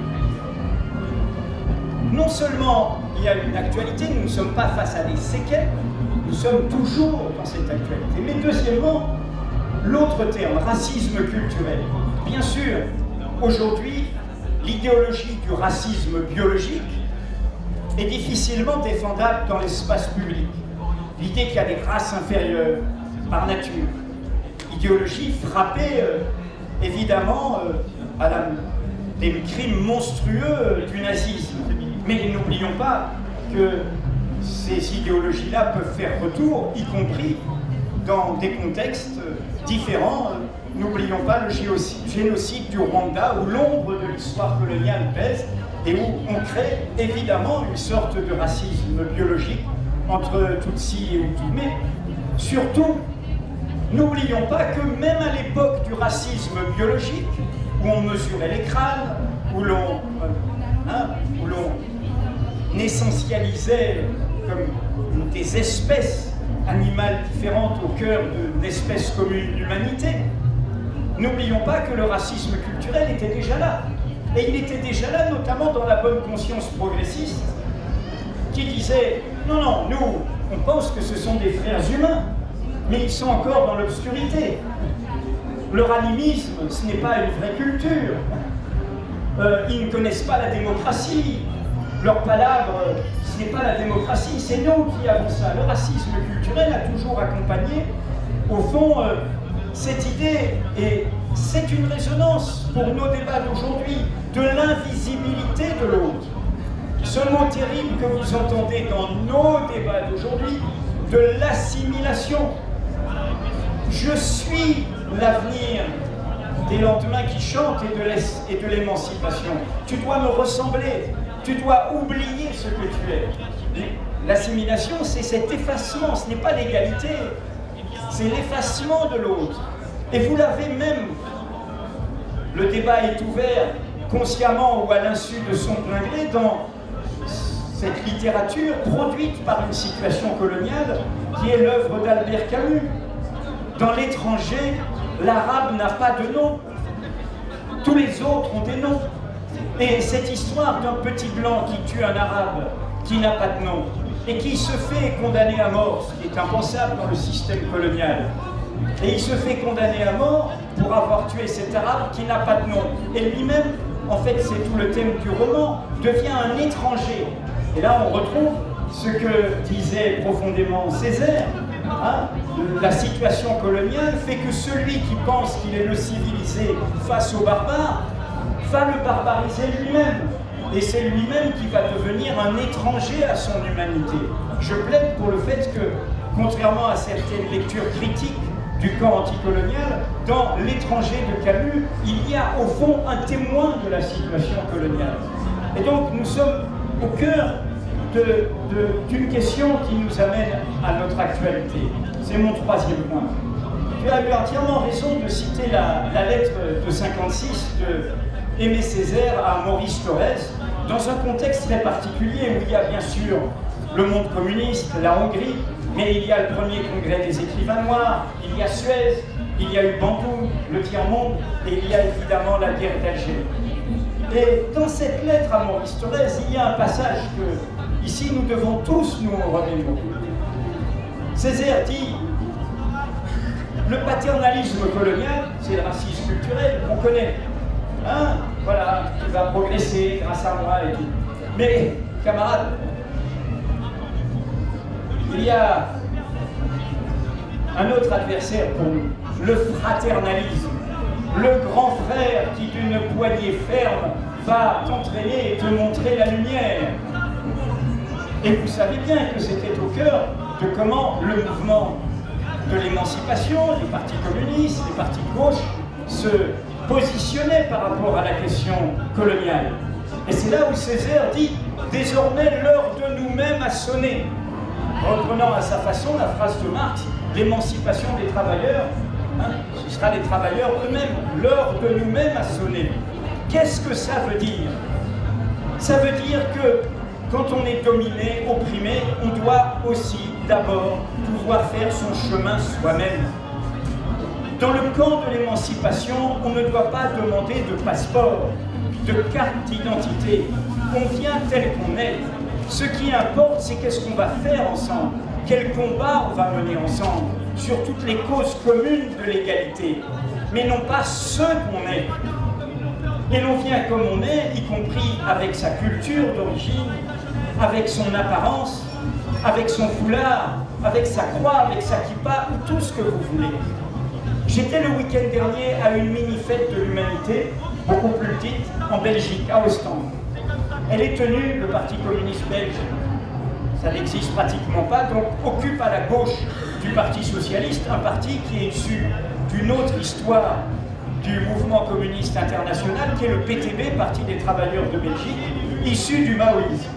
Non seulement il y a une actualité, nous ne sommes pas face à des séquelles, nous sommes toujours dans cette actualité. Mais deuxièmement, l'autre terme, racisme culturel. Bien sûr, aujourd'hui, l'idéologie du racisme biologique est difficilement défendable dans l'espace public. L'idée qu'il y a des races inférieures par nature. Idéologie frappée, euh, évidemment, euh, à la, des crimes monstrueux du nazisme. Mais n'oublions pas que ces idéologies-là peuvent faire retour, y compris dans des contextes différents. N'oublions pas le génocide du Rwanda, où l'ombre de l'histoire coloniale pèse et où on crée évidemment une sorte de racisme biologique entre Tutsi et Hutu. Mais surtout, n'oublions pas que même à l'époque du racisme biologique, où on mesurait les crânes, où l'on hein, où l'on essentialisait comme des espèces animales différentes au cœur d'une espèce commune d'humanité, n'oublions pas que le racisme culturel était déjà là. Et il était déjà là, notamment dans la bonne conscience progressiste, qui disait « Non, non, nous, on pense que ce sont des frères humains, mais ils sont encore dans l'obscurité. Leur animisme, ce n'est pas une vraie culture. Euh, ils ne connaissent pas la démocratie. Leur palabre, ce n'est pas la démocratie, c'est nous qui avons ça. » Le racisme culturel a toujours accompagné, au fond, euh, cette idée, et c'est une résonance pour nos débats d'aujourd'hui, de l'invisibilité de l'autre. Ce mot terrible que vous entendez dans nos débats d'aujourd'hui, de l'assimilation. Je suis l'avenir des lendemains qui chantent et de l'émancipation. Tu dois me ressembler, tu dois oublier ce que tu es. L'assimilation, c'est cet effacement, ce n'est pas l'égalité, c'est l'effacement de l'autre. Et vous l'avez même, le débat est ouvert consciemment ou à l'insu de son plein gré dans cette littérature produite par une situation coloniale qui est l'œuvre d'Albert Camus. Dans l'étranger, l'arabe n'a pas de nom. Tous les autres ont des noms. Et cette histoire d'un petit blanc qui tue un arabe qui n'a pas de nom et qui se fait condamner à mort, ce qui est impensable dans le système colonial, et il se fait condamner à mort pour avoir tué cet arabe qui n'a pas de nom. Et lui-même, en fait, c'est tout le thème du roman, devient un étranger. Et là, on retrouve ce que disait profondément Césaire. Hein, la situation coloniale fait que celui qui pense qu'il est le civilisé face au barbare va le barbariser lui-même. Et c'est lui-même qui va devenir un étranger à son humanité. Je plaide pour le fait que, contrairement à certaines lectures critiques du camp anticolonial, dans L'étranger de Camus, il y a au fond un témoin de la situation coloniale. Et donc nous sommes au cœur d'une question qui nous amène à notre actualité. C'est mon troisième point. Tu as eu entièrement raison de citer la, la lettre de cinquante-six de Aimé Césaire à Maurice Thorez, dans un contexte très particulier où il y a bien sûr le monde communiste, la Hongrie, mais il y a le premier congrès des écrivains noirs, il y a Suez, il y a eu Bandung, le tiers-monde, et il y a évidemment la guerre d'Algérie. Et dans cette lettre à Maurice Thorez, il y a un passage que, ici, nous devons tous nous remémorer. Césaire dit, le paternalisme colonial, c'est le racisme culturel, on connaît. Hein, voilà, il va progresser grâce à moi et tout. Mais, camarades, il y a un autre adversaire pour nous, le fraternalisme, le grand frère qui d'une poignée ferme va t'entraîner et te montrer la lumière. Et vous savez bien que c'était au cœur de comment le mouvement de l'émancipation, les partis communistes, les partis de gauche, se positionnaient par rapport à la question coloniale. Et c'est là où Césaire dit « Désormais, l'heure de nous-mêmes a sonné ». Reprenant à sa façon la phrase de Marx, l'émancipation des travailleurs, hein, ce sera les travailleurs eux-mêmes, l'heure de nous-mêmes a sonné. Qu'est-ce que ça veut dire? Ça veut dire que quand on est dominé, opprimé, on doit aussi d'abord pouvoir faire son chemin soi-même. Dans le camp de l'émancipation, on ne doit pas demander de passeport, de carte d'identité. On vient tel qu'on est. Ce qui importe, c'est qu'est-ce qu'on va faire ensemble, quel combat on va mener ensemble, sur toutes les causes communes de l'égalité, mais non pas ce qu'on est. Et l'on vient comme on est, y compris avec sa culture d'origine, avec son apparence, avec son foulard, avec sa croix, avec sa kippa, ou tout ce que vous voulez. J'étais le week-end dernier à une mini-fête de l'humanité, beaucoup plus petite, en Belgique, à Ostende. Elle est tenue, le Parti communiste belge, ça n'existe pratiquement pas, donc occupe à la gauche du Parti socialiste, un parti qui est issu d'une autre histoire du mouvement communiste international, qui est le P T B, Parti des travailleurs de Belgique, issu du maoïsme,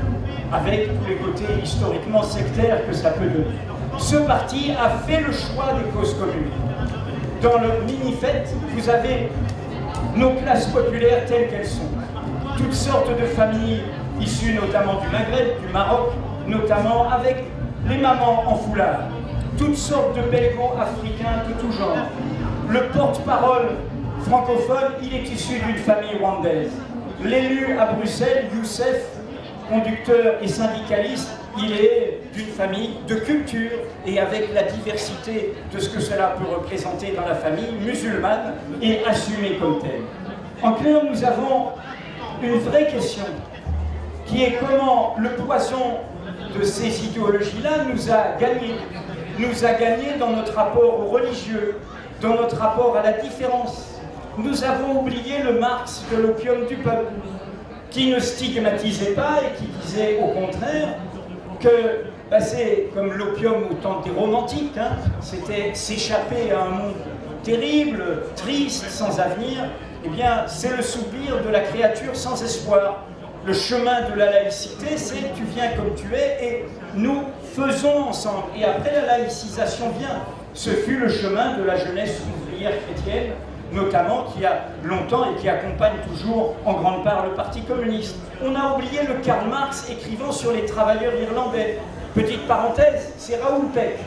avec tous les côtés historiquement sectaires que ça peut donner. Ce parti a fait le choix des causes communes. Dans le mini-fête, vous avez nos classes populaires telles qu'elles sont. Toutes sortes de familles issues notamment du Maghreb, du Maroc, notamment avec les mamans en foulard. Toutes sortes de belgo-africains de tout genre. Le porte-parole francophone, il est issu d'une famille rwandaise. L'élu à Bruxelles, Youssef, conducteur et syndicaliste, il est d'une famille de culture et avec la diversité de ce que cela peut représenter dans la famille musulmane et assumée comme telle. En clair, nous avons une vraie question qui est comment le poison de ces idéologies-là nous a gagné, nous a gagné dans notre rapport aux religieux, dans notre rapport à la différence. Nous avons oublié le Marx de l'opium du peuple, qui ne stigmatisait pas et qui disait au contraire que bah, c'est comme l'opium au temps des romantiques, hein, c'était s'échapper à un monde terrible, triste, sans avenir. Eh bien, c'est le soupir de la créature sans espoir. Le chemin de la laïcité, c'est tu viens comme tu es et nous faisons ensemble. Et après, la laïcisation vient. Ce fut le chemin de la jeunesse ouvrière chrétienne, notamment qui a longtemps et qui accompagne toujours en grande part le Parti communiste. On a oublié le Karl Marx écrivant sur les travailleurs irlandais. Petite parenthèse, c'est Raoul Peck,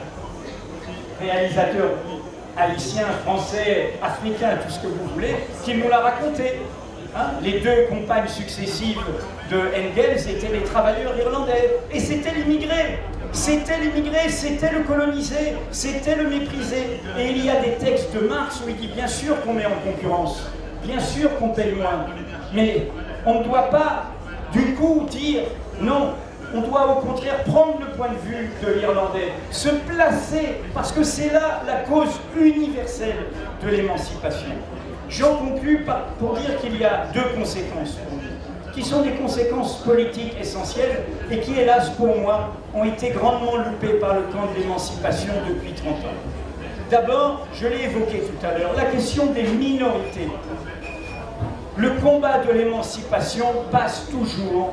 réalisateur haïtien, français, africain, tout ce que vous voulez, qui nous l'a raconté. Hein, les deux compagnes successives de Engels étaient les travailleurs irlandais. Et c'était l'immigré. C'était l'immigré, c'était le colonisé, c'était le méprisé. Et il y a des textes de Marx où il dit bien sûr qu'on met en concurrence, bien sûr qu'on paye moins. Mais on ne doit pas du coup dire non. On doit au contraire prendre le point de vue de l'Irlandais, se placer, parce que c'est là la cause universelle de l'émancipation. J'en conclus par, pour dire qu'il y a deux conséquences pour nous, qui sont des conséquences politiques essentielles et qui, hélas pour moi, ont été grandement loupées par le camp de l'émancipation depuis trente ans. D'abord, je l'ai évoqué tout à l'heure, la question des minorités. Le combat de l'émancipation passe toujours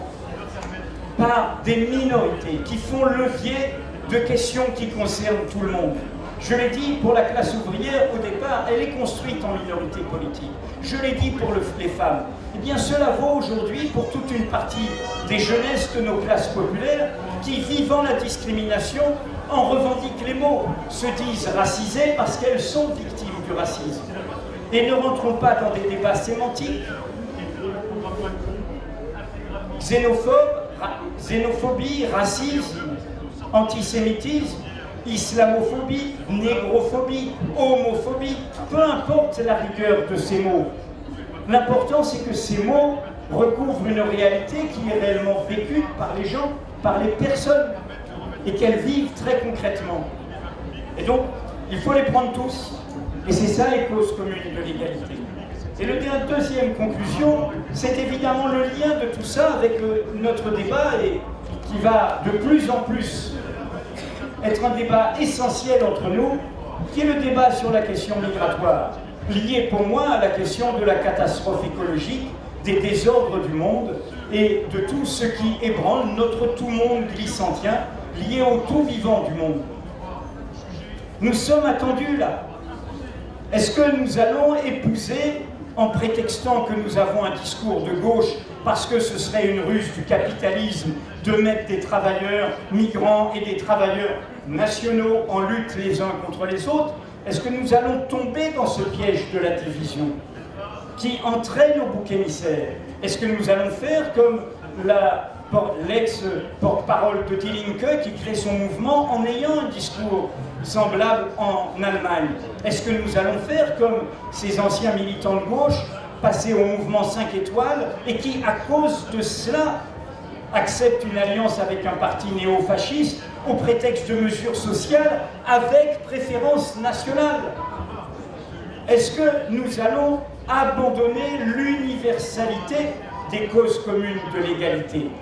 par des minorités qui font levier de questions qui concernent tout le monde. Je l'ai dit, pour la classe ouvrière, au départ, elle est construite en minorité politique. Je l'ai dit pour le, les femmes. Eh bien, cela vaut aujourd'hui pour toute une partie des jeunesses de nos classes populaires qui, vivant la discrimination, en revendiquent les mots, se disent racisées parce qu'elles sont victimes du racisme. Et ne rentrons pas dans des débats sémantiques. Xénophobe, ra xénophobie, racisme, antisémitisme, islamophobie, négrophobie, homophobie, peu importe la rigueur de ces mots. L'important, c'est que ces mots recouvrent une réalité qui est réellement vécue par les gens, par les personnes, et qu'elles vivent très concrètement. Et donc, il faut les prendre tous, et c'est ça les causes communes de l'égalité. Et le deuxième conclusion, c'est évidemment le lien de tout ça avec le, notre débat, et qui va de plus en plus être un débat essentiel entre nous, qui est le débat sur la question migratoire, lié pour moi à la question de la catastrophe écologique, des désordres du monde et de tout ce qui ébranle notre tout-monde glissantien, lié au tout vivant du monde. Nous sommes attendus là. Est-ce que nous allons épouser, en prétextant que nous avons un discours de gauche, parce que ce serait une ruse du capitalisme de mettre des travailleurs migrants et des travailleurs nationaux en lutte les uns contre les autres, est-ce que nous allons tomber dans ce piège de la division qui entraîne au bouc émissaire? Est-ce que nous allons faire comme l'ex-porte-parole de Die Linke qui crée son mouvement en ayant un discours semblable en Allemagne? Est-ce que nous allons faire comme ces anciens militants de gauche passés au mouvement cinq étoiles et qui, à cause de cela, acceptent une alliance avec un parti néo-fasciste au prétexte de mesures sociales avec préférence nationale? Est-ce que nous allons abandonner l'universalité des causes communes de l'égalité?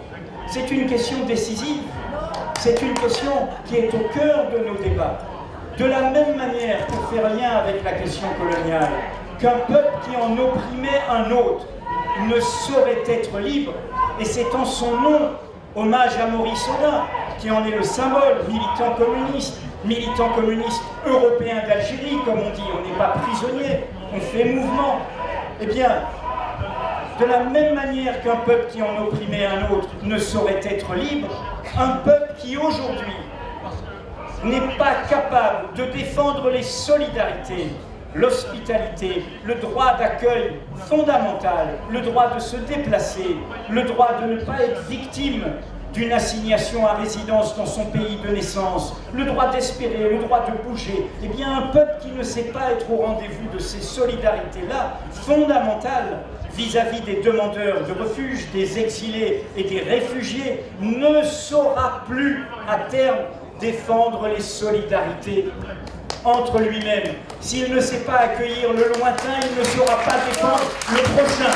C'est une question décisive. C'est une question qui est au cœur de nos débats. De la même manière qu'on fait rien avec la question coloniale, qu'un peuple qui en opprimait un autre ne saurait être libre, et c'est en son nom, hommage à Maurice Audin, qui en est le symbole, militant communiste, militant communiste européen d'Algérie, comme on dit, on n'est pas prisonnier, on fait mouvement. Eh bien, de la même manière qu'un peuple qui en opprimait un autre ne saurait être libre, un peuple qui aujourd'hui n'est pas capable de défendre les solidarités, l'hospitalité, le droit d'accueil fondamental, le droit de se déplacer, le droit de ne pas être victime d'une assignation à résidence dans son pays de naissance, le droit d'espérer, le droit de bouger, eh bien un peuple qui ne sait pas être au rendez-vous de ces solidarités-là, fondamentales, vis-à-vis des demandeurs de refuge, des exilés et des réfugiés, ne saura plus à terme défendre les solidarités entre lui-même. S'il ne sait pas accueillir le lointain, il ne saura pas défendre le prochain.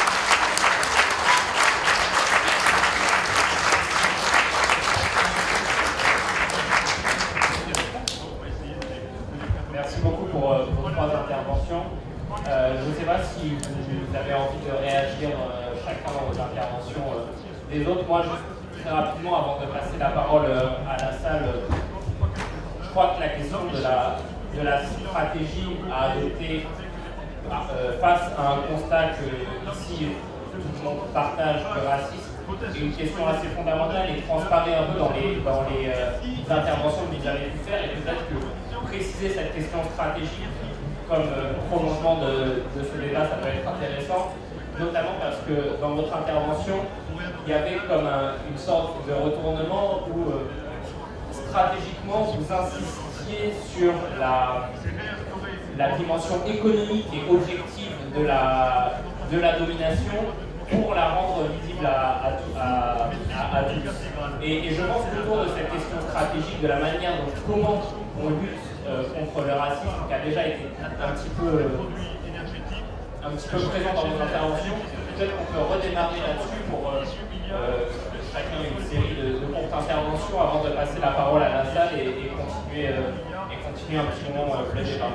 Merci beaucoup pour euh, vos trois interventions. Euh, je ne sais pas si vous avez envie de réagir euh, chacun dans vos interventions euh, des autres. Moi, juste très rapidement, avant de passer la parole euh, à la salle, euh, je crois que la question de la, de la stratégie à adopter euh, face à un constat que ici tout le monde partage le racisme est une question assez fondamentale et transparaît un peu dans les, dans les euh, interventions que vous avez pu faire, et peut-être que préciser cette question stratégique comme euh, prolongement de, de ce débat, ça peut être intéressant, notamment parce que dans votre intervention, il y avait comme un, une sorte de retournement où euh, stratégiquement vous insistiez sur la, la dimension économique et objective de la, de la domination pour la rendre visible à, à, à, à, à tous. Et, et je pense que autour de cette question stratégique, de la manière dont comment on lutte euh, contre le racisme, qui a déjà été un petit peu, euh, un petit peu présent dans vos interventions, peut-être qu'on peut redémarrer là-dessus pour euh, euh, chacun une série de, de courtes interventions avant de passer la parole à la salle et, et, continuer, euh, et continuer un petit moment euh, le débat.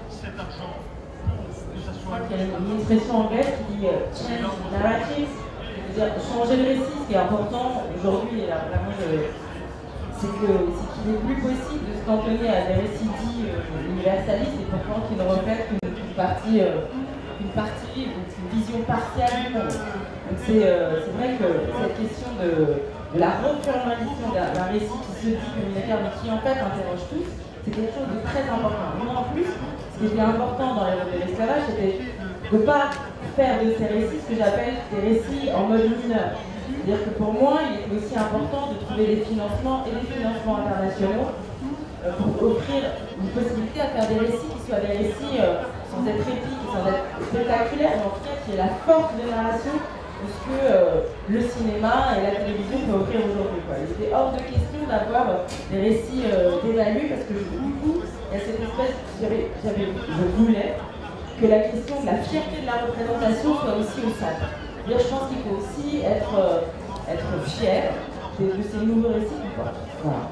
Je crois qu'il y a une expression anglaise qui dit euh, change the narrative, c'est-à-dire changer le récit. Ce qui est important aujourd'hui, vraiment, c'est qu'il n'est plus possible de se cantonner à des récits dits euh, universalistes et pourtant qui ne reflètent qu'une partie, euh, une partie, une vision partielle du monde. Donc c'est euh, vrai que cette question de, de la reformalisation d'un récit qui se dit communautaire mais qui en fait interroge tous, c'est quelque chose de très important. Moi en plus, ce qui était important dans les rôles de l'esclavage, c'était de ne pas faire de ces récits ce que j'appelle des récits en mode mineur. C'est-à-dire que pour moi, il est aussi important de trouver des financements et des financements internationaux euh, pour offrir une possibilité à faire des récits qui soient des récits euh, sans être épiques, sans être spectaculaires, mais en tout cas qui est la force de narration de ce que euh, le cinéma et la télévision peuvent offrir aujourd'hui. Il était hors de question d'avoir des récits euh, dévalués parce que du coup, il y a cette espèce, j'avais, je voulais que la question de la fierté de la représentation soit aussi au centre. Je pense qu'il faut aussi être, euh, être fier de, de ces nouveaux récits qu'on porte. Voilà.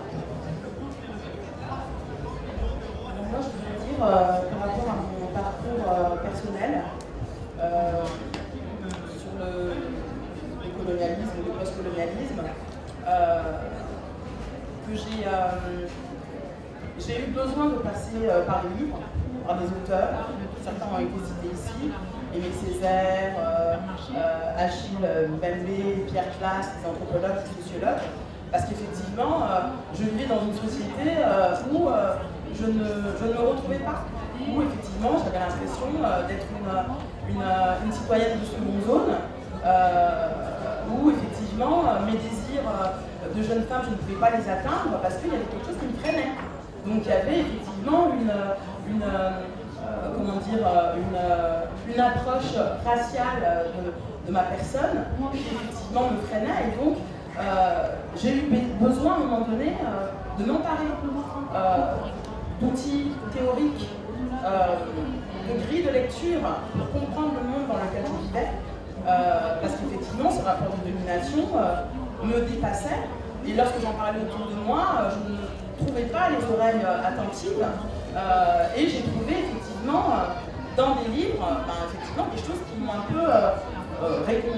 Alors moi, je voudrais dire, euh, par rapport à mon parcours euh, personnel, euh, sur le, le colonialisme, le post-colonialisme, euh, que j'ai euh, j'ai eu besoin de passer euh, par des livres, par des auteurs. Certains ont été cités ici, Aimé Césaire, euh, euh, Achille Mbembe, Pierre Classe, les anthropologues, les sociologues, parce qu'effectivement, euh, je vivais dans une société euh, où euh, je, ne, je ne me retrouvais pas, où effectivement j'avais l'impression euh, d'être une, une, une citoyenne de seconde zone, euh, où effectivement mes désirs de jeune femme, je ne pouvais pas les atteindre parce qu'il y avait quelque chose qui me freinait. Donc il y avait effectivement une, une, euh, comment dire, une, une approche raciale de, de ma personne qui effectivement me freinait, et donc euh, j'ai eu besoin à un moment donné euh, de m'emparer euh, d'outils théoriques, euh, de grilles de lecture pour comprendre le monde dans lequel je vivais, euh, parce qu'effectivement ce rapport de domination, euh, me dépassaient. Et lorsque j'en parlais autour de moi, je ne trouvais pas les oreilles attentives. Euh, et j'ai trouvé effectivement dans des livres ben, effectivement, des choses qui m'ont un peu euh, récon...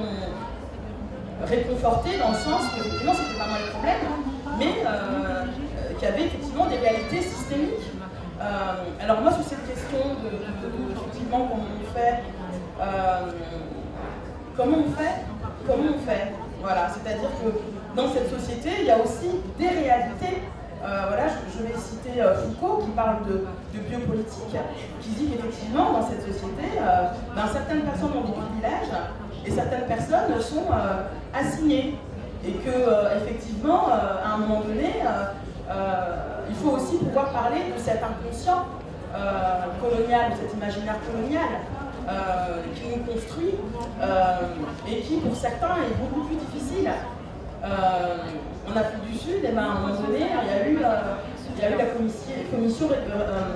réconforté dans le sens qu'effectivement c'était pas moi le problème, mais euh, qu'il y avait effectivement des réalités systémiques. Euh, alors moi sur cette question de, de, de effectivement comment on fait, euh, comment on fait, comment on fait, voilà, c'est-à-dire que dans cette société il y a aussi des réalités. Euh, voilà, je, je vais citer euh, Foucault qui parle de, de biopolitique, qui dit qu'effectivement dans cette société, euh, ben, certaines personnes ont des privilèges et certaines personnes sont euh, assignées. Et que euh, effectivement, euh, à un moment donné, euh, euh, il faut aussi pouvoir parler de cet inconscient euh, colonial, de cet imaginaire colonial euh, qui nous construit euh, et qui pour certains est beaucoup plus difficile. Euh, en Afrique du Sud, et ben, à un moment donné, il y a eu, euh, il y a eu la commission, commission, euh,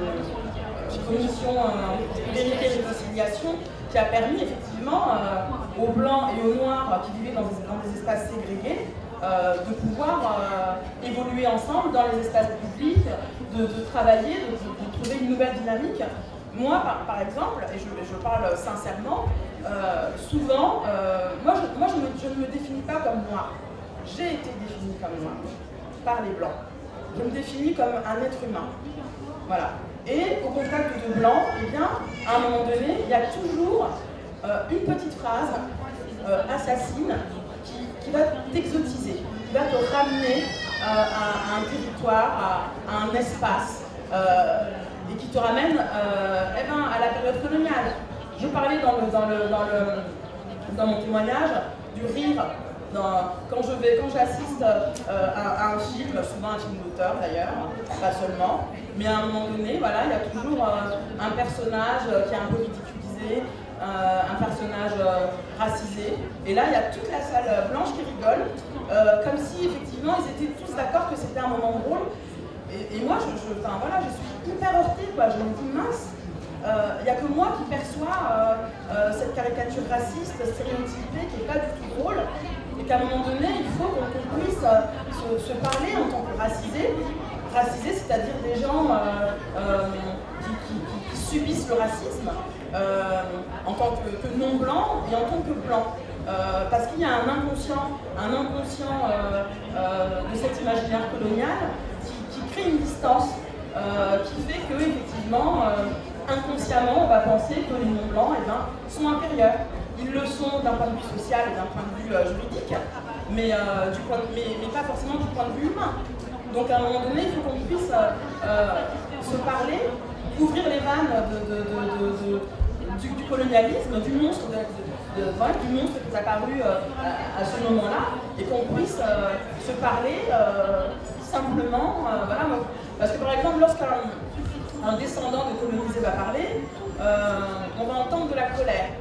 euh, commission euh, vérité et réconciliation qui a permis effectivement euh, aux Blancs et aux Noirs qui vivaient dans des, dans des espaces ségrégés euh, de pouvoir euh, évoluer ensemble dans les espaces publics, de, de travailler, de, de trouver une nouvelle dynamique. Moi, par, par exemple, et je, je parle sincèrement, euh, souvent, euh, moi, je, moi je, me, je ne me définis pas comme noir. J'ai été définie comme noir par les Blancs. Je me définis comme un être humain. Voilà. Et au contact de Blancs, eh bien, à un moment donné, il y a toujours euh, une petite phrase euh, assassine qui, qui va t'exotiser, qui va te ramener euh, à, à un territoire, à, à un espace, euh, et qui te ramène euh, eh ben, à la période coloniale. Je parlais dans, le, dans, le, dans, le, dans mon témoignage du rire. Dans, quand je vais, quand j'assiste euh, à, à un film, souvent un film d'auteur d'ailleurs, pas seulement, mais à un moment donné, voilà, il y a toujours euh, un personnage qui est un peu ridiculisé, euh, un personnage euh, racisé, et là il y a toute la salle blanche qui rigole, euh, comme si effectivement ils étaient tous d'accord que c'était un moment drôle, et, et moi je, je, enfin, voilà, je suis hyper heurtée, quoi. Je me dis mince. Il n'y a que moi qui perçois euh, euh, cette caricature raciste, stéréotypée, qui n'est pas du tout drôle, et qu'à un moment donné, il faut qu'on puisse euh, se, se parler en tant que racisés, racisés, c'est-à-dire des gens euh, euh, qui, qui, qui subissent le racisme euh, en tant que, que non-blanc et en tant que blanc. Euh, parce qu'il y a un inconscient, un inconscient euh, euh, de cet imaginaire colonial qui, qui crée une distance, euh, qui fait que, effectivement, euh, inconsciemment, on va penser que les non-blancs eh ben, sont inférieurs. Ils le sont d'un point de vue social et d'un point de vue euh, juridique, mais, euh, du point de, mais, mais pas forcément du point de vue humain. Donc à un moment donné, il faut qu'on puisse euh, euh, se parler, ouvrir les vannes de, de, de, de, de, du, du colonialisme, du monstre, de, de, de, ouais, du monstre qui est apparu euh, à, à ce moment-là, et qu'on puisse euh, se parler euh, simplement. Euh, voilà, parce que par exemple, lorsqu'un un descendant de colonisés va parler, euh, on va entendre de la colère.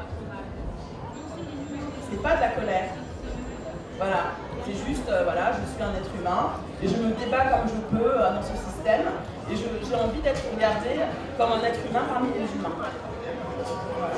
C'est pas de la colère. Voilà. C'est juste, euh, voilà, je suis un être humain et je me débat comme je peux euh, dans ce système et j'ai envie d'être regardée comme un être humain parmi les humains. Voilà.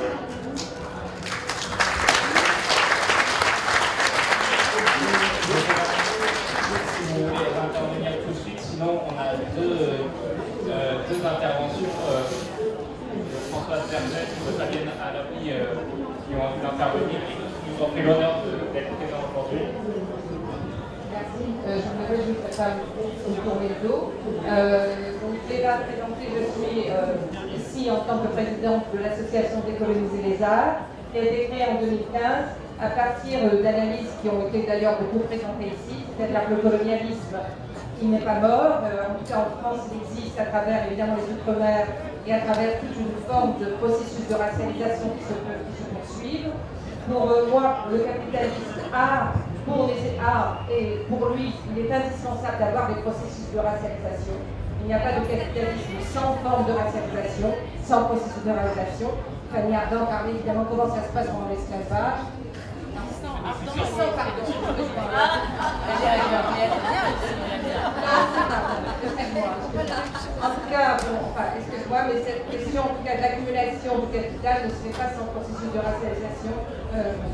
Si vous voulez intervenir tout de suite, sinon on a deux, euh, deux interventions. Euh, Françoise Berger et Fabienne Alaoui euh, qui ont pu intervenir et qui nous ont fait l'honneur d'être présents aujourd'hui. Merci. Euh, je me réjouis que ça me tourne le dos. Euh, donc, déjà présenté, je suis euh, ici en tant que présidente de l'association Décoloniser les Arts, qui a été créée en deux mille quinze à partir d'analyses qui ont été d'ailleurs beaucoup présentées ici, c'est-à-dire que le colonialisme, il n'est pas mort, euh, en tout cas en France il existe à travers évidemment les Outre-mer et à travers toute une forme de processus de racialisation qui se, qui se poursuivent. Pour euh, moi, le capitalisme a, pour les arts et pour lui, il est indispensable d'avoir des processus de racialisation. Il n'y a pas de capitalisme sans forme de racialisation, sans processus de racialisation. Fanny Ardant parlait évidemment comment ça se passe pendant l'esclavage. Sans, pardon. En tout cas, bon, enfin, excuse-moi, mais cette question en tout cas de l'accumulation du capital ne se fait pas sans processus de racialisation. Euh,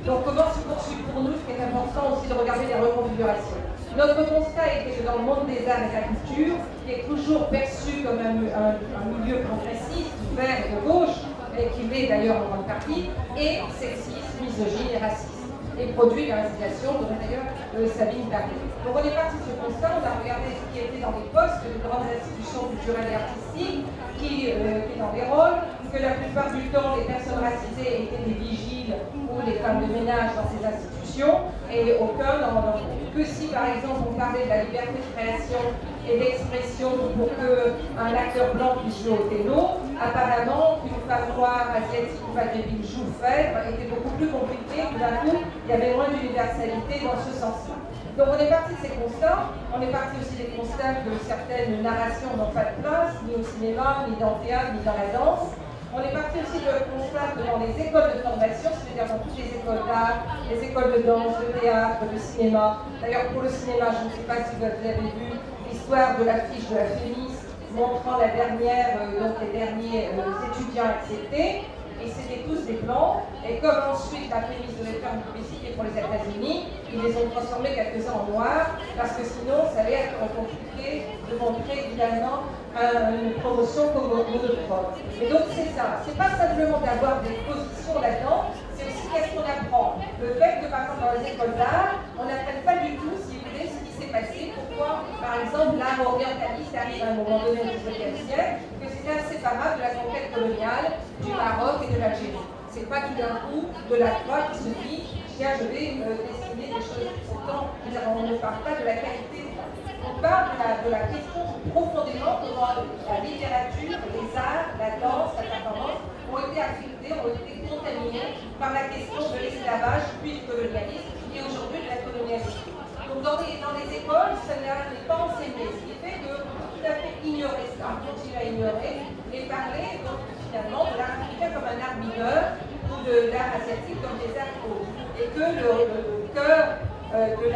Donc comment se poursuit pour nous, ce qui est important aussi de regarder les reconfigurations. Notre constat était que dans le monde des arts et de la culture, qui est toujours perçu comme un, un, un milieu progressiste, vert et de gauche, et qui l'est d'ailleurs en grande partie, et sexiste, misogyne et raciste. Et produit dans la situation dont d'ailleurs euh, Sabine parlait. Donc on est parti de ce constat, on a regardé ce qui était dans les postes de grandes institutions culturelles et artistiques, qui euh, étaient dans les rôles, que la plupart du temps les personnes racisées étaient des vigiles ou les femmes de ménage dans ces institutions, et aucun dans, que si par exemple on parlait de la liberté de création et d'expression pour qu'un acteur blanc puisse jouer au télo, apparemment qu'une femme noire, asiatique ou maghrébine joue Phèdre était beaucoup plus compliqué, tout d'un coup il y avait moins d'universalité dans ce sens-là. Donc on est parti de ces constats, on est parti aussi des constats que certaines narrations n'ont pas de place, ni au cinéma, ni dans le théâtre, ni dans la danse. On est parti aussi de constat que dans les écoles de formation, c'est-à-dire dans toutes les écoles d'art, les écoles de danse, de théâtre, de cinéma. D'ailleurs pour le cinéma, je ne sais pas si vous avez vu l'histoire de l'affiche de la Fémis montrant la dernière, euh, donc les derniers euh, étudiants acceptés. Et c'était tous des blancs, et comme ensuite la Fémis devait faire une publicité pour les États-Unis, ils les ont transformés quelques-uns en noirs, parce que sinon ça allait être compliqué de montrer évidemment euh, une promotion comme monopole. Et donc c'est ça, c'est pas simplement d'avoir des positions là-dedans, c'est aussi qu'est-ce qu'on apprend. Le fait que par exemple dans les écoles d'art, on n'apprenne pas du tout, si vous voulez, ce qui s'est passé, pourquoi par exemple l'art orientaliste arrive à un moment donné au dix-neuvième siècle, que c'était inséparable de la conquête coloniale du Maroc et de l'Algérie. C'est pas tout d'un coup de la croix qui se dit tiens, je vais euh, dessiner des choses. Pourtant, on ne parle pas de la qualité. On parle de la, de la question profondément comment la littérature, les arts, la danse, la performance ont été affectés, ont été contaminés par la question de l'esclavage, puis du colonialisme, et aujourd'hui de la colonialisme. Donc dans les, dans les écoles, ça n'est pas enseigné, ce qui fait que tout à fait ignorer ça, continuer à ignorer, et parler donc, finalement de l'art africain comme un art mineur, ou de l'art asiatique comme des arts hauts. Et que le, le, le cœur euh, de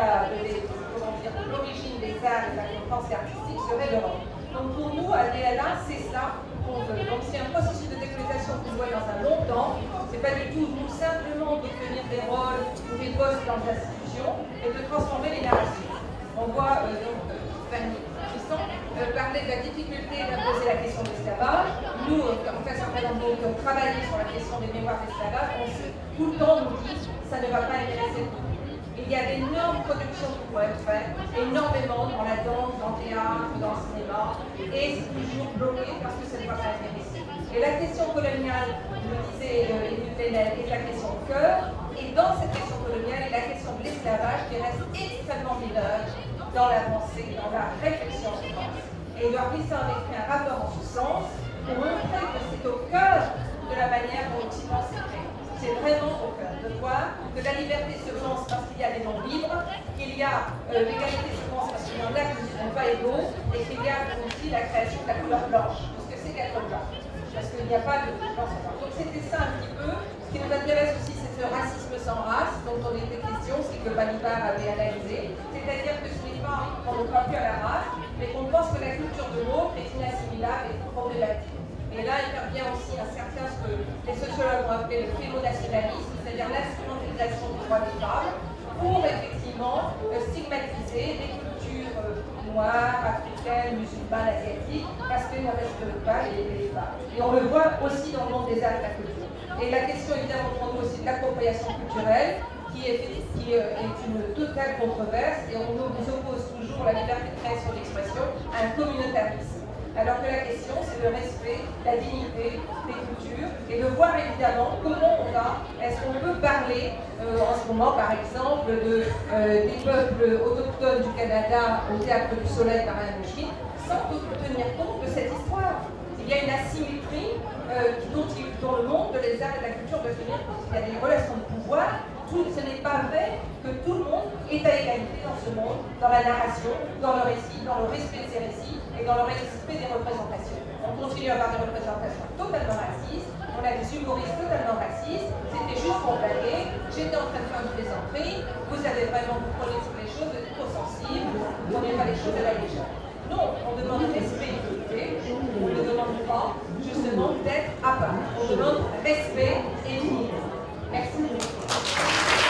l'origine des arts et de la pensée artistique serait l'Europe. Donc pour nous, à D L A, c'est ça qu'on veut. Donc c'est un processus de décolonisation qu'on voit dans un long temps. C'est pas du tout nous simplement d'obtenir des rôles ou des postes dans les institutions, et de transformer les narrations. On voit euh, donc Fanny Tristan euh, parler de la difficulté d'imposer la question de l'esclavage. Nous, euh, en fait, un certain nombre qui ont travaillé sur la question des mémoires d'esclavage, on sait, tout le temps nous dit ça ne va pas intéresser tout. Il y a d'énormes productions qui pourraient être faites, énormément dans la danse, dans le théâtre, dans le cinéma, et c'est toujours bloqué parce que ça ne va pas intéresser. Et la question coloniale, je le disais, euh, Émile Plenel, est la question de cœur, et dans cette question coloniale, est la question de l'esclavage qui reste extrêmement mineure dans la pensée, dans la réflexion en France. Et Édouard Glissant a écrit un rapport en ce sens pour montrer que c'est au cœur de la manière dont l'Occident s'est créé. C'est vraiment au cœur de voir que la liberté se pense parce qu'il y a des noms libres, qu'il y a euh, l'égalité se pense parce qu'il y en a qui ne sont pas égaux, et qu'il y a aussi la création de la couleur blanche. Parce que c'est qu'être blanc. Parce qu'il n'y a pas de blanc sans blanc. Donc c'était ça un petit peu. Ce qui nous intéresse aussi, c'est ce racisme sans race, dont on était question, c'est que Balibar avait analysé. C'est-à-dire que ce n'est pas qu'on ne croit plus à la race, mais qu'on pense que la culture de l'autre est inassimilable et problématique. Et là intervient aussi un certain, ce que les sociologues ont appelé le fémonationalisme, c'est-à-dire l'instrumentalisation du droit des femmes, pour effectivement stigmatiser les cultures noires, africaines, musulmanes, asiatiques, parce qu'elles ne respectent pas les, les femmes. Et on le voit aussi dans le monde des arts et de la culture. Et la question évidemment pour nous aussi de l'appropriation culturelle, qui est, qui est une totale controverse, et on nous oppose toujours la liberté de création d'expression à un communautarisme. Alors que la question, c'est le respect, la dignité des cultures, et de voir évidemment comment on va, est-ce qu'on peut parler euh, en ce moment, par exemple, de, euh, des peuples autochtones du Canada au Théâtre du Soleil par un Indochine, sans tenir compte de cette histoire. Il y a une asymétrie euh, dont, dont le monde de les arts et de la culture doit tenir compte. Il y a des relations de pouvoir. Tout, ce n'est pas vrai que tout le monde est à égalité dans ce monde, dans la narration, dans le récit, dans le respect de ces récits et dans le respect des représentations. On continue à avoir des représentations totalement racistes, on a des humoristes totalement racistes, c'était juste pour blaguer, j'étais en train de faire une plaisanterie, vous avez vraiment, vous prenez les choses de trop sensibles, vous ne prenez pas les choses à la légère. Non, on demande respect et dignité, on ne demande pas justement d'être à part, on demande respect et dignité. Merci.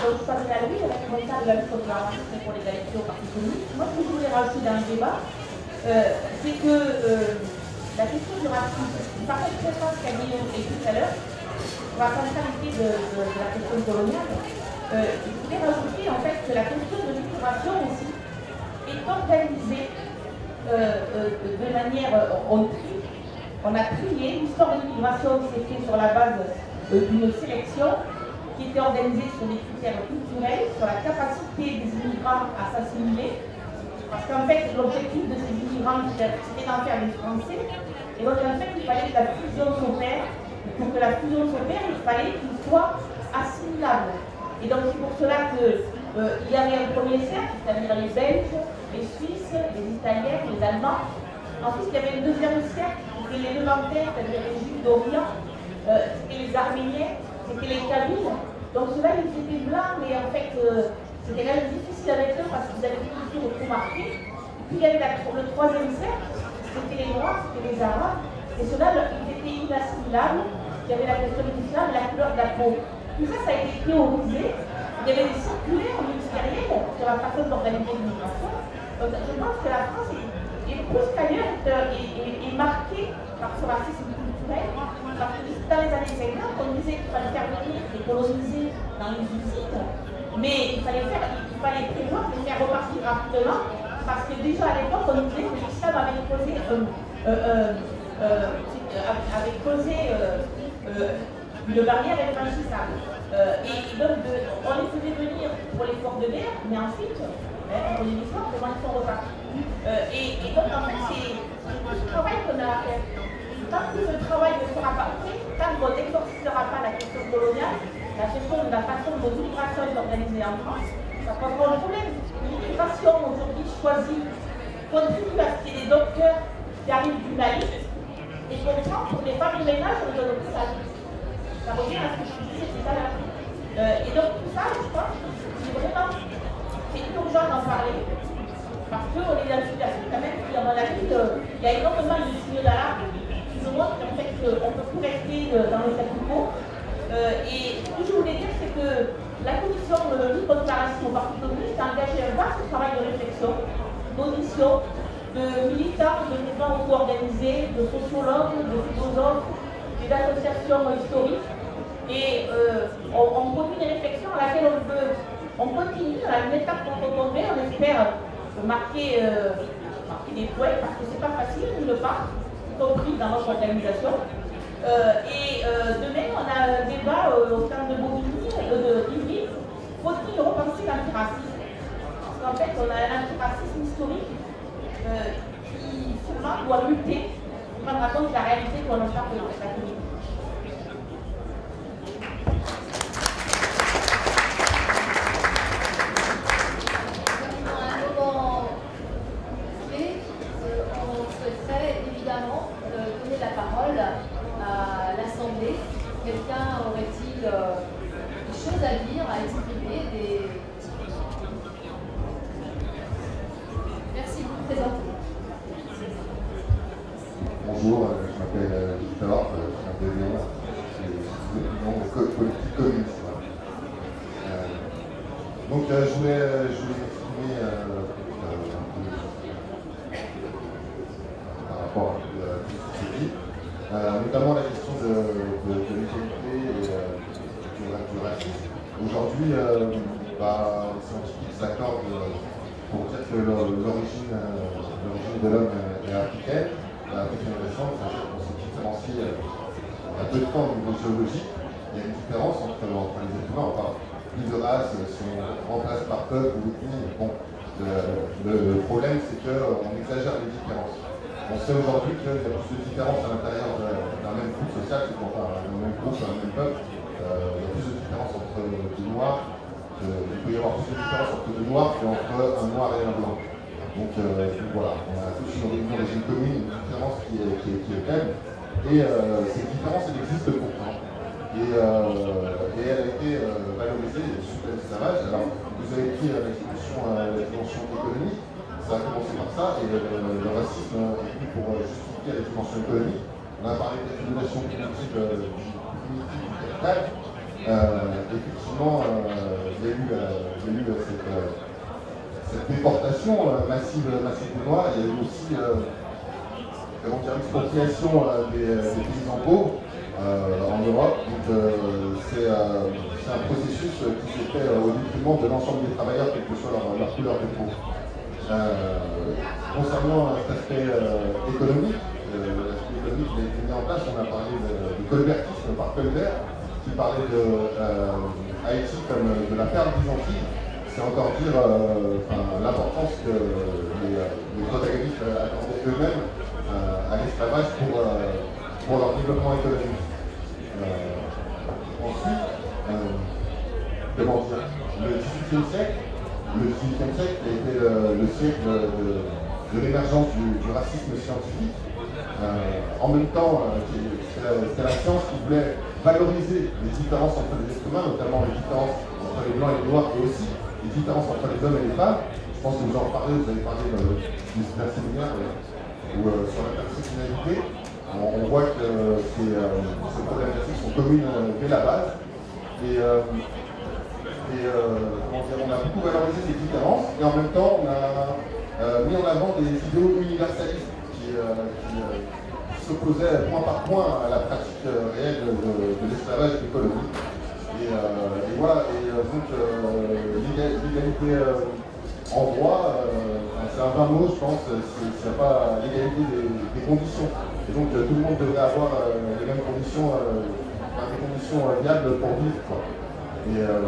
je suis Adrien Louis, responsable de la lutte contre la racisme et pour l'égalité au Parti communiste. Moi, ce que je voulais rajouter dans le débat, euh, c'est que euh, la question du racisme, par contre, très fort ce qu'a dit tout à l'heure, sur la centralité de, de, de la question coloniale, euh, je voulais rajouter en fait que la question de l'immigration aussi est organisée euh, euh, de manière, euh, on trie, on a trié, l'histoire de l'immigration s'est faite sur la base euh, d'une sélection qui était organisée sur des critères culturels, sur la capacité des immigrants à s'assimiler, parce qu'en fait l'objectif de ces immigrants c'était d'en faire des Français, et donc en fait il fallait que la fusion s'opère, et pour que la fusion s'opère, il fallait qu'ils soient assimilables. Et donc c'est pour cela qu'il euh, y avait un premier cercle, c'est-à-dire les Belges, les Suisses, les Italiens, les Allemands. Ensuite il y avait un deuxième cercle, c'était les Levantins, c'est-à-dire les Juifs d'Orient, euh, c'était les Arméniens, c'était les Kabyles. Donc ceux-là ils étaient blancs, mais en fait euh, c'était quand même difficile avec eux parce qu'ils avaient des cultures trop marquées. Puis il y avait la, le troisième cercle, c'était les Noirs, c'était les Arabes, et ceux-là ils étaient inassimilables. Il y avait la question de l'islam et la couleur de la peau. Tout ça, ça a été théorisé. Il y avait des circulaires ministériels sur la façon d'organiser l'immigration. Donc je pense que la France est, est plus qu'ailleurs est, est, est marquée par ce racisme culturel. Parce que dans les années cinquante, on disait qu'il fallait faire venir et coloniser dans les usines, mais il fallait, faire, il fallait prévoir de faire repartir rapidement, parce que déjà à l'époque, on disait que l'islam avait causé, euh, euh, euh, avait causé euh, euh, une barrière infranchissable. Euh, et donc, de, on les faisait venir pour les forts de guerre, mais ensuite, hein, on les l'histoire, comment ils sont repartis. Euh, et, et donc, en fait, c'est tout ce travail qu'on a à faire. Tant que ce travail ne sera pas fait, tant qu'on n'exorcisera pas la question coloniale, la question de la façon dont l'immigration est organisée en France, ça posera un problème. L'immigration aujourd'hui choisie contribue à ce qu'il y ait des docteurs qui arrivent du Mali, et pourtant, pour les femmes de ménage, on donne plus à vie. Ça revient à ce que je disais tout à l'heure. Euh, et donc tout ça, je pense, c'est vraiment, c'est urgent d'en parler, parce qu'on est dans une situation quand même qui, à mon avis, euh, il y a énormément de signaux d'alarme qui nous montrent qu'en fait, on ne peut plus rester dans le statu quo. Euh, et ce que je voulais dire, c'est que la commission de lutte contre la racisme au Parti communiste a engagé un vaste travail de réflexion, d'audition, de militants, de mouvements auto-organisés, de sociologues, de philosophes, des associations historiques. Et euh, on, on produit des réflexions à laquelle on peut, on continue à une étape qu'on peut tomber, on espère marquer, euh, marquer des points, parce que c'est pas facile, d'une part, y compris dans notre organisation. Euh, et euh, demain, on a un débat euh, au sein de Bobigny, euh, de Livry, faut-il repenser l'antiracisme? Parce qu'en fait, on a un antiracisme historique euh, qui sûrement doit lutter pour prendre en compte la réalité qu'on en parle dans la communauté. Donner la parole à l'Assemblée. Quelqu'un aurait-il euh, des choses à dire, à exprimer, des... Merci de vous présenter. Bonjour, je m'appelle Victor, je suis un P V un, c'est le nom de politique communiste. Euh, donc euh, je voulais, je voulais exprimer euh, euh, un peu par rapport à tout ce qui s'est dit, euh, notamment la question de, de, de l'égalité et euh, du, du racisme. Aujourd'hui, euh, bah, les scientifiques s'accordent pour dire que l'origine de l'homme est africaine. L'Afrique récente, on se différencie il y a peu de temps au niveau géologique. Il y a une différence entre, entre les êtres humains. On parle plus de race, si on remplace par peuple ou ethnie. Bon, le, le problème, c'est qu'on exagère les différences. On sait aujourd'hui qu'il y a plus de différences à l'intérieur d'un même groupe social, c'est enfin un même groupe, un même peuple. Euh, il y a plus de différences entre des noirs. Euh, il peut y avoir plus de différences entre des noirs qu'entre un noir et un blanc. Donc, euh, donc voilà, on a tous une origine commune, une différence qui est, qui est, qui est faible. Et euh, cette différence, elle existe pourtant. Et, euh, et elle a été euh, valorisée sous l'esclavage. Alors, vous avez pris euh, l'expression euh, la dimension économique, ça a commencé par ça, et euh, le racisme est venu pour euh, justifier la dimension économique. On a parlé de l'accumulation primitive euh, du capital. Euh, effectivement, euh, il y a eu, euh, il y a eu euh, cette, euh, cette déportation euh, massive, massive des Noirs. Il y a eu aussi euh, comment dire, l'expropriation euh, des, des paysans pauvres euh, en Europe. Donc euh, c'est euh, un processus qui s'est fait euh, au détriment de l'ensemble des travailleurs, quelle que soit leur, leur couleur de peau. Euh, concernant cet aspect euh, économique, euh, l'aspect économique qui a été mis en place, on a parlé de, de colbertisme par Colbert, qui parlait de euh, Haïti comme de la perle byzantine. C'est encore dire euh, l'importance que les, les protagonistes accordaient eux-mêmes euh, à l'esclavage pour, euh, pour leur développement économique. Euh, ensuite, euh, comment dire, le dix-huitième siècle, le dix-huitième siècle a été le, le siècle de, de l'émergence du, du racisme scientifique. Euh, en même temps, euh, c'était la science qui voulait valoriser les différences entre les êtres humains, notamment les différences entre les blancs et les noirs, et aussi les différences entre les hommes et les femmes. Je pense que vous en parlez, vous avez parlé euh, du séminaire euh, ou euh, sur l'intersectionnalité. On, on voit que euh, ces, euh, ces problématiques sont communes euh, dès la base. Et, euh, et euh, comment dire, on a beaucoup valorisé ces différences, et en même temps, on a euh, mis en avant des idéaux universalistes qui, euh, qui euh, s'opposaient point par point à la pratique euh, réelle de, de, de l'esclavage et de l'économie. Et, euh, et voilà, et euh, donc euh, l'égalité euh, en droit, euh, c'est un vain mot, je pense, s'il n'y a pas l'égalité des, des conditions. Et donc euh, tout le monde devrait avoir euh, les mêmes conditions, euh, enfin, des conditions euh, viables pour vivre, quoi. Et euh,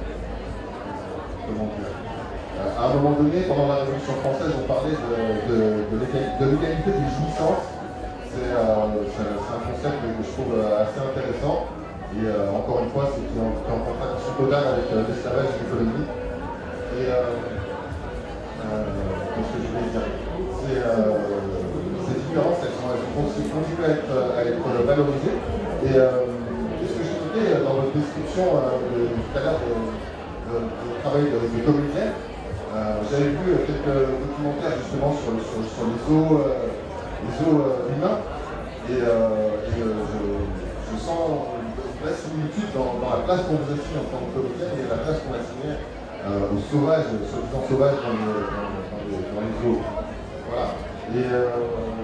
comment dire, euh, à un moment donné, pendant la Révolution française, on parlait de, de, de l'égalité des jouissances. C'est euh, un concept que je trouve assez intéressant. Et euh, encore une fois, c'est qui est en, en contradiction totale avec euh, l'esclavage et l'économie. Et euh, euh, qu'est-ce que je voulais dire, c'est, euh, ces différences, elles, sont, elles continuent à être, à être valorisées. Et euh, ce que j'ai noté dans votre description euh, de, tout à l'heure du travail de, de comédienne, euh, j'avais vu quelques documentaires justement sur, sur, sur les zoos, euh, les zoos euh, humains. Et, euh, et euh, je, je sens la similitude dans, dans la place qu'on vous assigne en tant que comédienne et la place qu'on assignait euh, aux sauvages, soi-disant sauvages dans, le, dans, dans, les, dans les zoos. Voilà. Et euh,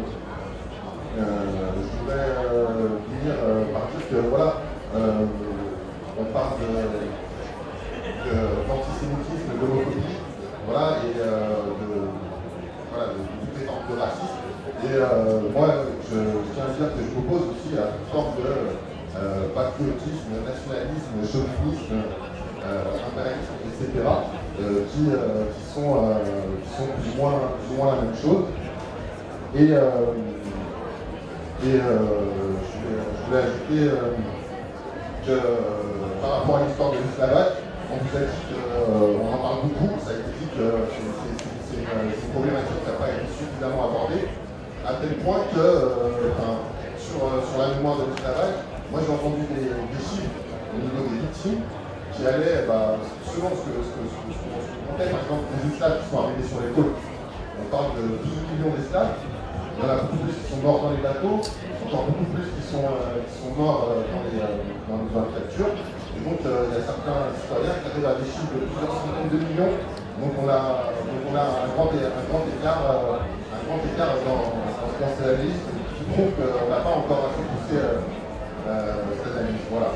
euh, je voudrais euh, finir euh, par dire que voilà, euh, on parle d'antisémitisme, de, d'homophobie, voilà, et euh, de, voilà, de, de toutes les formes de racisme. Et euh, moi, je, je tiens à dire que je m'oppose aussi à toute forme de Euh, patriotisme, nationalisme, chauvinisme, euh, impérialisme, et cetera, euh, qui, euh, qui, sont, euh, qui sont plus ou, moins, plus ou moins la même chose. Et, euh, et euh, je, vais, je voulais ajouter euh, que euh, par rapport à l'histoire de l'esclavage, on vous a dit qu'on euh, en parle beaucoup, ça a été dit que c'est une, une problématique qui n'a pas été suffisamment abordée, à tel point que euh, enfin, sur, sur la mémoire de l'esclavage, moi j'ai entendu des, des chiffres au niveau des victimes qui allaient, bah, selon ce que ce que, ce que, ce que, ce que comptait, par exemple des esclaves qui sont arrivés sur les côtes. On parle de douze millions d'esclaves, il y en a beaucoup plus qui sont morts dans les bateaux, encore beaucoup plus qui sont, euh, qui sont morts euh, dans, les, euh, dans les captures. Et donc euh, il y a certains historiens qui arrivent à des chiffres de plusieurs centaines de millions. Donc on a, donc on a un, grand, un grand écart, euh, un grand écart dans, dans, dans ces analyses qui prouve qu'on n'a pas encore assez poussé euh, Euh, cette analyse, voilà.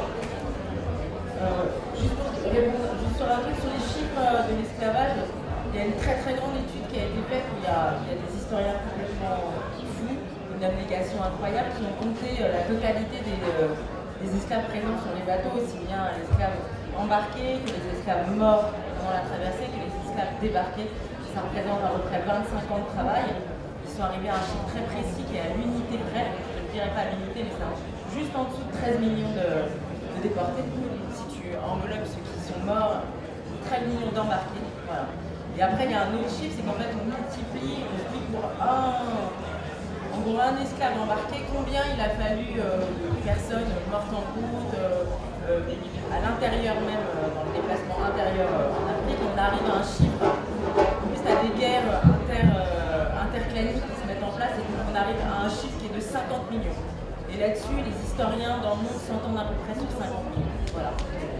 Euh, juste, pour répondre, juste sur un truc sur les chiffres euh, de l'esclavage, il y a une très très grande étude qui a été faite où il y a, il y a des historiens complètement fous, une abnégation incroyable, qui ont compté euh, la totalité des, euh, des esclaves présents sur les bateaux, aussi bien les esclaves embarqués que les esclaves morts pendant la traversée, que les esclaves débarqués. Ça représente à peu près vingt-cinq ans de travail. Ils sont arrivés à un chiffre très précis qui est à l'unité près. Je ne dirais pas à l'unité, mais c'est juste en dessous de treize millions de, de déportés. Si tu enveloppes ceux qui sont morts, treize millions d'embarqués. Voilà. Et après, il y a un autre chiffre, c'est qu'en fait, on multiplie, on se dit pour un, en gros, un esclave embarqué, combien il a fallu euh, de personnes mortes en route, euh, euh, à l'intérieur même, euh, dans le déplacement intérieur euh, en Afrique. On arrive à un chiffre, en plus, tu as des guerres inter, euh, interclaniques qui se mettent en place, et donc on arrive à un chiffre qui est de cinquante millions. Et là-dessus, les historiens dans le monde s'entendent à peu près sur cinquante millions. Voilà.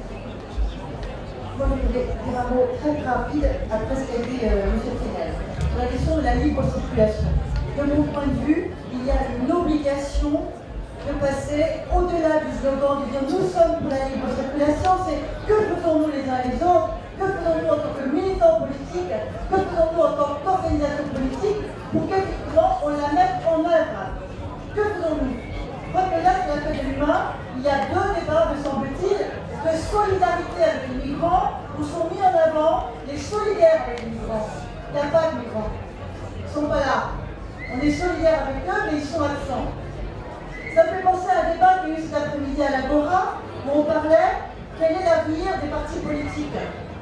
Moi, je voulais dire un mot très rapide après ce qu'a dit euh, M. Pinel. Sur la question de la libre circulation. De mon point de vue, il y a une obligation de passer au-delà du slogan de dire nous sommes pour la libre circulation, c'est que faisons-nous les uns les autres, que faisons-nous en tant que militants politiques, que faisons-nous en tant qu'organisation politique pour qu'effectivement on la mette en œuvre. Que faisons-nous? Je crois que là, sur la fête de l'humain, il y a deux débats, me semble-t-il, de solidarité avec les migrants où sont mis en avant les solidaires avec les migrants. Il n'y a pas de migrants. Ils ne sont pas là. On est solidaires avec eux, mais ils sont absents. Ça me fait penser à un débat qu'il y a eu cet après-midi à l'Agora, où on parlait quel est l'avenir des partis politiques.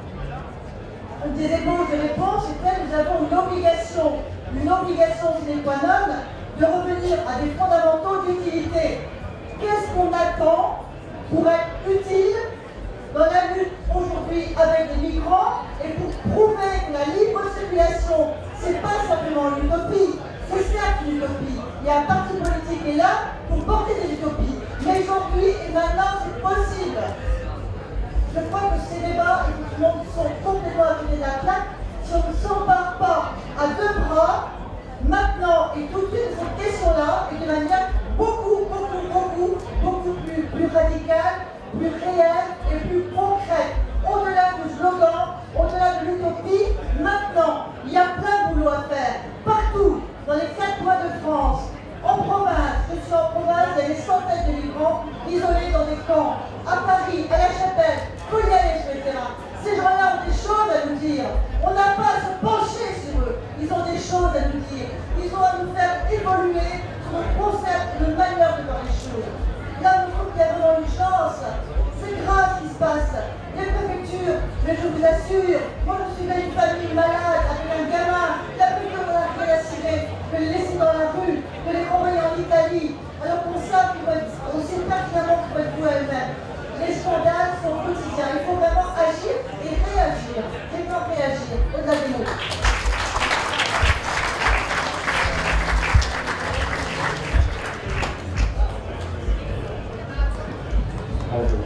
Une des ébauches de réponse était nous avons une obligation, une obligation sine qua non de revenir à des fondamentaux d'utilité. Qu'est-ce qu'on attend pour être utile dans la lutte aujourd'hui avec les migrants et pour prouver que la libre circulation, c'est pas simplement une utopie, c'est certes une utopie. Il y a un parti politique qui est là pour porter des utopies. Mais aujourd'hui et maintenant, c'est possible. Je crois que ces débats, effectivement, sont complètement à côté de la plaque. Si on ne s'empare pas à deux bras, maintenant et tout de suite, cette question-là, et de manière beaucoup, beaucoup, beaucoup, beaucoup plus, plus radicale, plus réelle et plus concrète. Au-delà du slogan, au-delà de l'utopie, maintenant, il y a plein de boulot à faire. Partout, dans les quatre coins de France, en province, je suis en province, il y a des centaines de migrants isolés dans des camps. À Paris, à La Chapelle, il faut y aller sur le terrain. Ces gens-là ont des choses à nous dire. On n'a pas à se pencher sur eux. Ils ont des choses à nous dire. Ils ont à nous faire évoluer sur le concept, le manière de voir les choses. Là, je trouve qu'il y a vraiment une chance. C'est grave ce qui se passe. Les préfectures, mais je vous assure, moi je suivais une famille malade avec un gamin, la préfecture de la réassurer, de les laisser dans la rue, de les renvoyer en Italie, alors qu'on sait, on sait pertinemment qu'ils vont être voués à eux-mêmes. Les scandales sont quotidiens. Il faut vraiment agir et réagir. C'est pas réagir, au-delà des mots. Bonjour.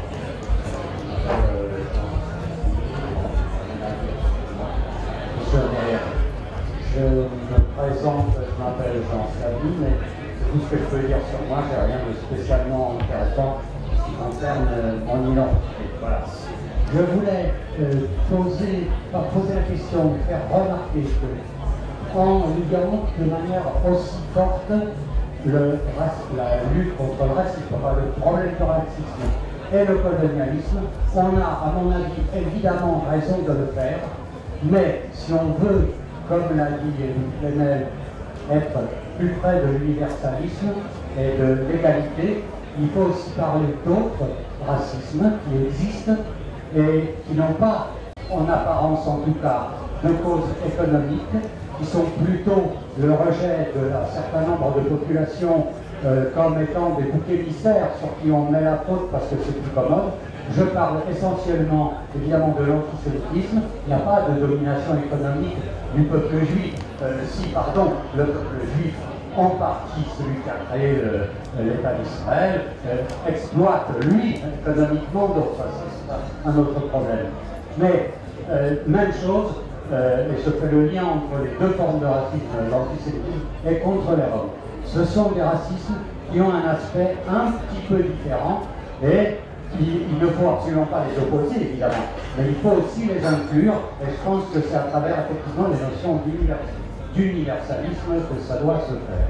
Je me présente, je m'appelle Jean Sabi, mais tout ce que je peux dire sur moi, j'ai rien de spécialement intéressant qui concerne mon identité. Voilà. Je voulais euh, poser, pas poser la question, faire remarquer que, en disant de manière aussi forte le, la lutte contre le racisme, enfin, le problème du racisme et le colonialisme, on a, à mon avis, évidemment raison de le faire, mais si on veut, comme l'a dit Éric Plenel, être plus près de l'universalisme et de l'égalité, il faut aussi parler d'autres racismes qui existent et qui n'ont pas, en apparence en tout cas, de causes économiques, qui sont plutôt le rejet d'un certain nombre de populations euh, comme étant des boucs émissaires sur qui on met la faute parce que c'est plus commode. Je parle essentiellement, évidemment, de l'antisémitisme. Il n'y a pas de domination économique du peuple juif. Euh, si, pardon, le peuple juif, en partie celui qui a créé l'État d'Israël, euh, exploite, lui, économiquement d'autres. C'est un autre problème. Mais, euh, même chose, euh, et je fais le lien entre les deux formes de racisme, l'antisémitisme et contre les Roms. Ce sont des racismes qui ont un aspect un petit peu différent et il, il ne faut absolument pas les opposer, évidemment, mais il faut aussi les inclure, et je pense que c'est à travers effectivement les notions d'universalisme que ça doit se faire.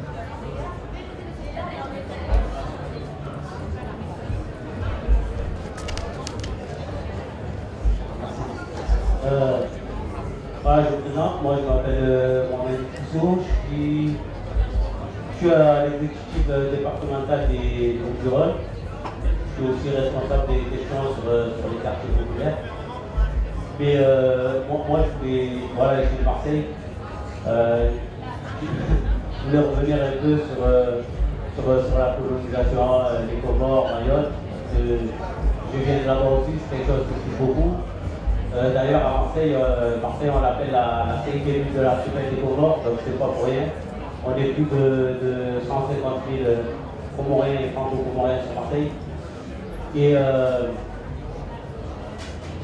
Euh, voilà, je me présente, moi je m'appelle euh, Mohamed Kousso, je suis, je suis à l'exécutif départemental des Bouches-du-Rhône. Je suis aussi responsable des questions sur, sur les quartiers populaires. Mais euh, moi, moi, je voulais, voilà, je suis de Marseille. Euh, je voulais revenir un peu sur, euh, sur, sur la colonisation, euh, les Comores, Mayotte. Je, je viens de là-bas aussi, c'est quelque chose que je suis beaucoup. Euh, D'ailleurs, à Marseille, euh, Marseille, on l'appelle la, la cinquième ville de l'archipel des Comores, donc c'est pas pour rien. On est plus de, de cent cinquante mille Comoriens et franco-comoriens sur Marseille. Et euh,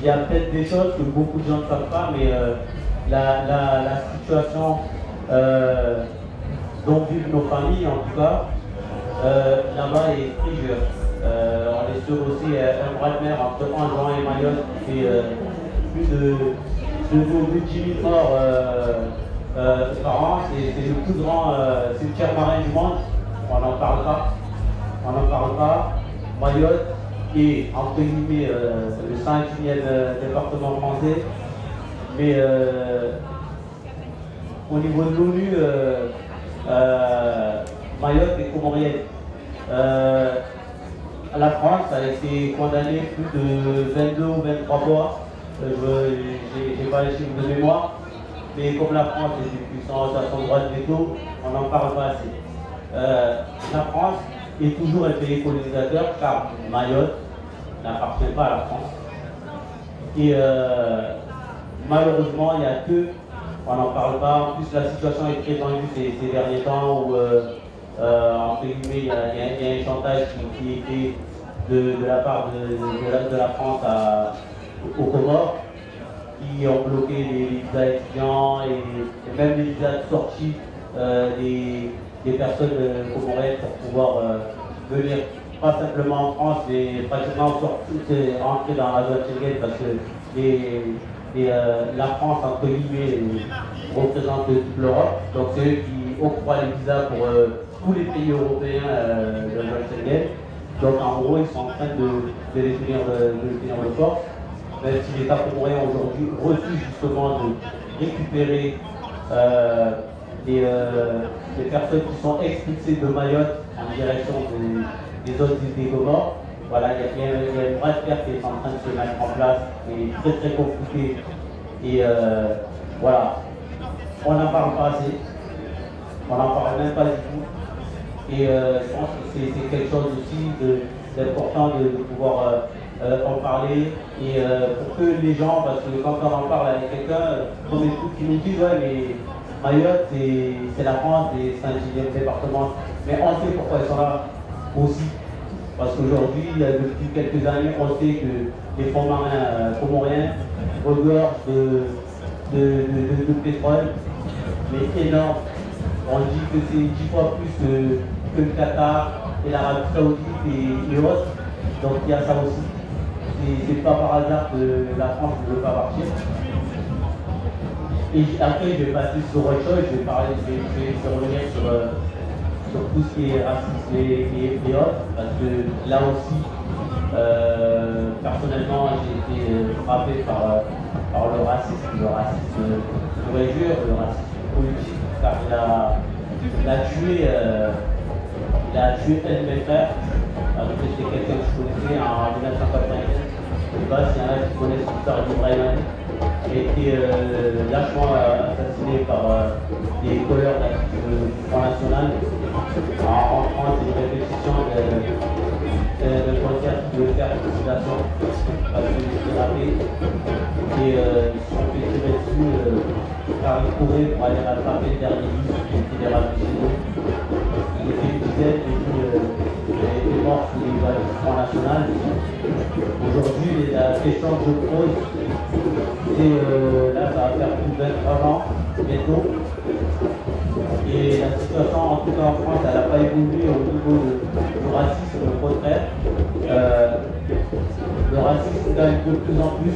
il y a peut-être des choses que beaucoup de gens ne savent pas, mais euh, la, la, la situation euh, dont vivent nos familles, en tout cas, euh, là-bas est très dure. Euh, on est sur aussi euh, un bras de mer entre Anjouan et Mayotte qui fait euh, plus de, de, de, de dix mille morts euh, euh, par an. C'est le plus grand euh, cimetière marin du monde. On n'en parle pas. On n'en parle pas. Mayotte est entre guillemets euh, le cinquième euh, département français. Mais euh, au niveau de l'ONU, euh, euh, Mayotte est comorienne. Euh, la France a été condamnée plus de vingt-deux ou vingt-trois fois. Euh, je n'ai pas les chiffres de mémoire. Mais comme la France est une puissance à son droit de veto, on n'en parle pas assez. Euh, la France est toujours un pays colonisateur car Mayotte n'appartient pas à la France. Et euh, malheureusement, il n'y a que, on n'en parle pas. En plus, la situation est très tendue ces, ces derniers temps où, euh, euh, entre guillemets, il y, y, y a un chantage qui, qui est fait de, de la part de, de, de, la, de la France à, aux Comores, qui ont bloqué les visas étudiants et, et même les visas de sortie euh, des, des personnes euh, comoriennes pour pouvoir euh, venir, pas simplement en France, mais pratiquement entrer dans la zone Schengen parce que les, les, euh, la France, entre guillemets, représente toute l'Europe. Donc c'est eux qui octroient les visas pour euh, tous les pays européens euh, de la zone Schengen. Donc en gros, ils sont en train de, de les tenir de, de, les tenir de force. Même si l'État comorien aujourd'hui refuse justement de récupérer euh, les, euh, les personnes qui sont expulsées de Mayotte en direction des, des autres îles des Comores. Voilà, il y, y, y a une vraie fer qui est en train de se mettre en place et très très compliqué. Et euh, voilà, on n'en parle pas assez, on n'en parle même pas du tout. Et euh, je pense que c'est quelque chose aussi d'important de, de, de pouvoir euh, Euh, en parler et euh, pour que les gens, parce que quand on en parle avec quelqu'un, comme les trucs qui nous disent ouais mais Mayotte c'est la France et c'est un dixième département, mais on sait pourquoi ils sont là aussi, parce qu'aujourd'hui depuis quelques années on sait que les fonds marins euh, comoriens regorgent de, de, de, de, de pétrole, mais énorme. On dit que c'est dix fois plus que, que le Qatar et l'Arabie Saoudite et, et autres, donc il y a ça aussi. C'est pas par hasard que la France ne veut pas partir. Et après, je vais passer sur autre chose, je vais parler, je vais, je vais, je vais revenir sur, euh, sur tout ce qui est racisme et, et, et autres, parce que là aussi, euh, personnellement, j'ai été frappé par, par le racisme, le racisme pur et dur, le racisme politique, car il a, il a tué, euh, il a tué un de mes frères. C'était quelqu'un que je connaissais en mille neuf cent quatre-vingt-quinze. Je ne sais pas s'il y en a qui connaissent l'histoire d'Ibrahim, qui a été euh, lâchement assassiné par euh, des couleurs du Front National en rentrant des répétitions de, de, de concert qui devait faire félicitations parce qu'il était rappé. Et euh, ils se sont fait tirer dessus euh, car ils couraient pour aller rattraper le dernier bus qui était rappelé chez eux. Il était une dizaine et puis euh, il était mort sous les balles du Front National. Aujourd'hui, la question que je pose, c'est euh, là, ça va faire plus de vingt-trois ans, bientôt. Et la situation, en tout cas en France, elle n'a pas évolué au niveau de, du racisme, au contraire. Euh, le racisme gagne de plus en plus.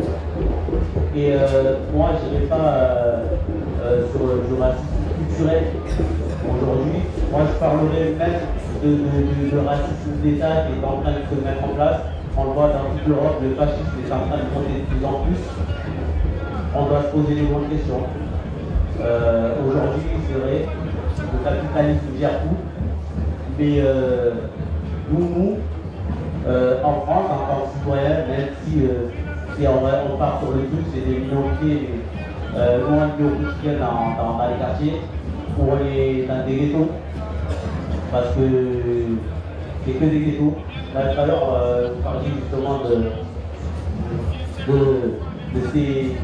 Et euh, moi, je n'irai pas euh, euh, sur le racisme culturel aujourd'hui. Moi, je parlerai même de, de, de, de racisme d'État qui est en train de se mettre en place. On le voit dans toute l'Europe, le fascisme est en train de monter de plus en plus. On doit se poser les bonnes questions. Euh, Aujourd'hui, c'est vrai, le capitalisme gère tout, mais euh, nous, nous euh, en France, en tant que citoyens, même si, euh, si on, on part sur le truc, c'est des minorités, euh, nous on est au quotidien dans, dans, dans les quartiers, ou on est dans des ghettos, parce que c'est que des ghettos. Là, tout à l'heure, euh, vous parliez justement de, de, de ces,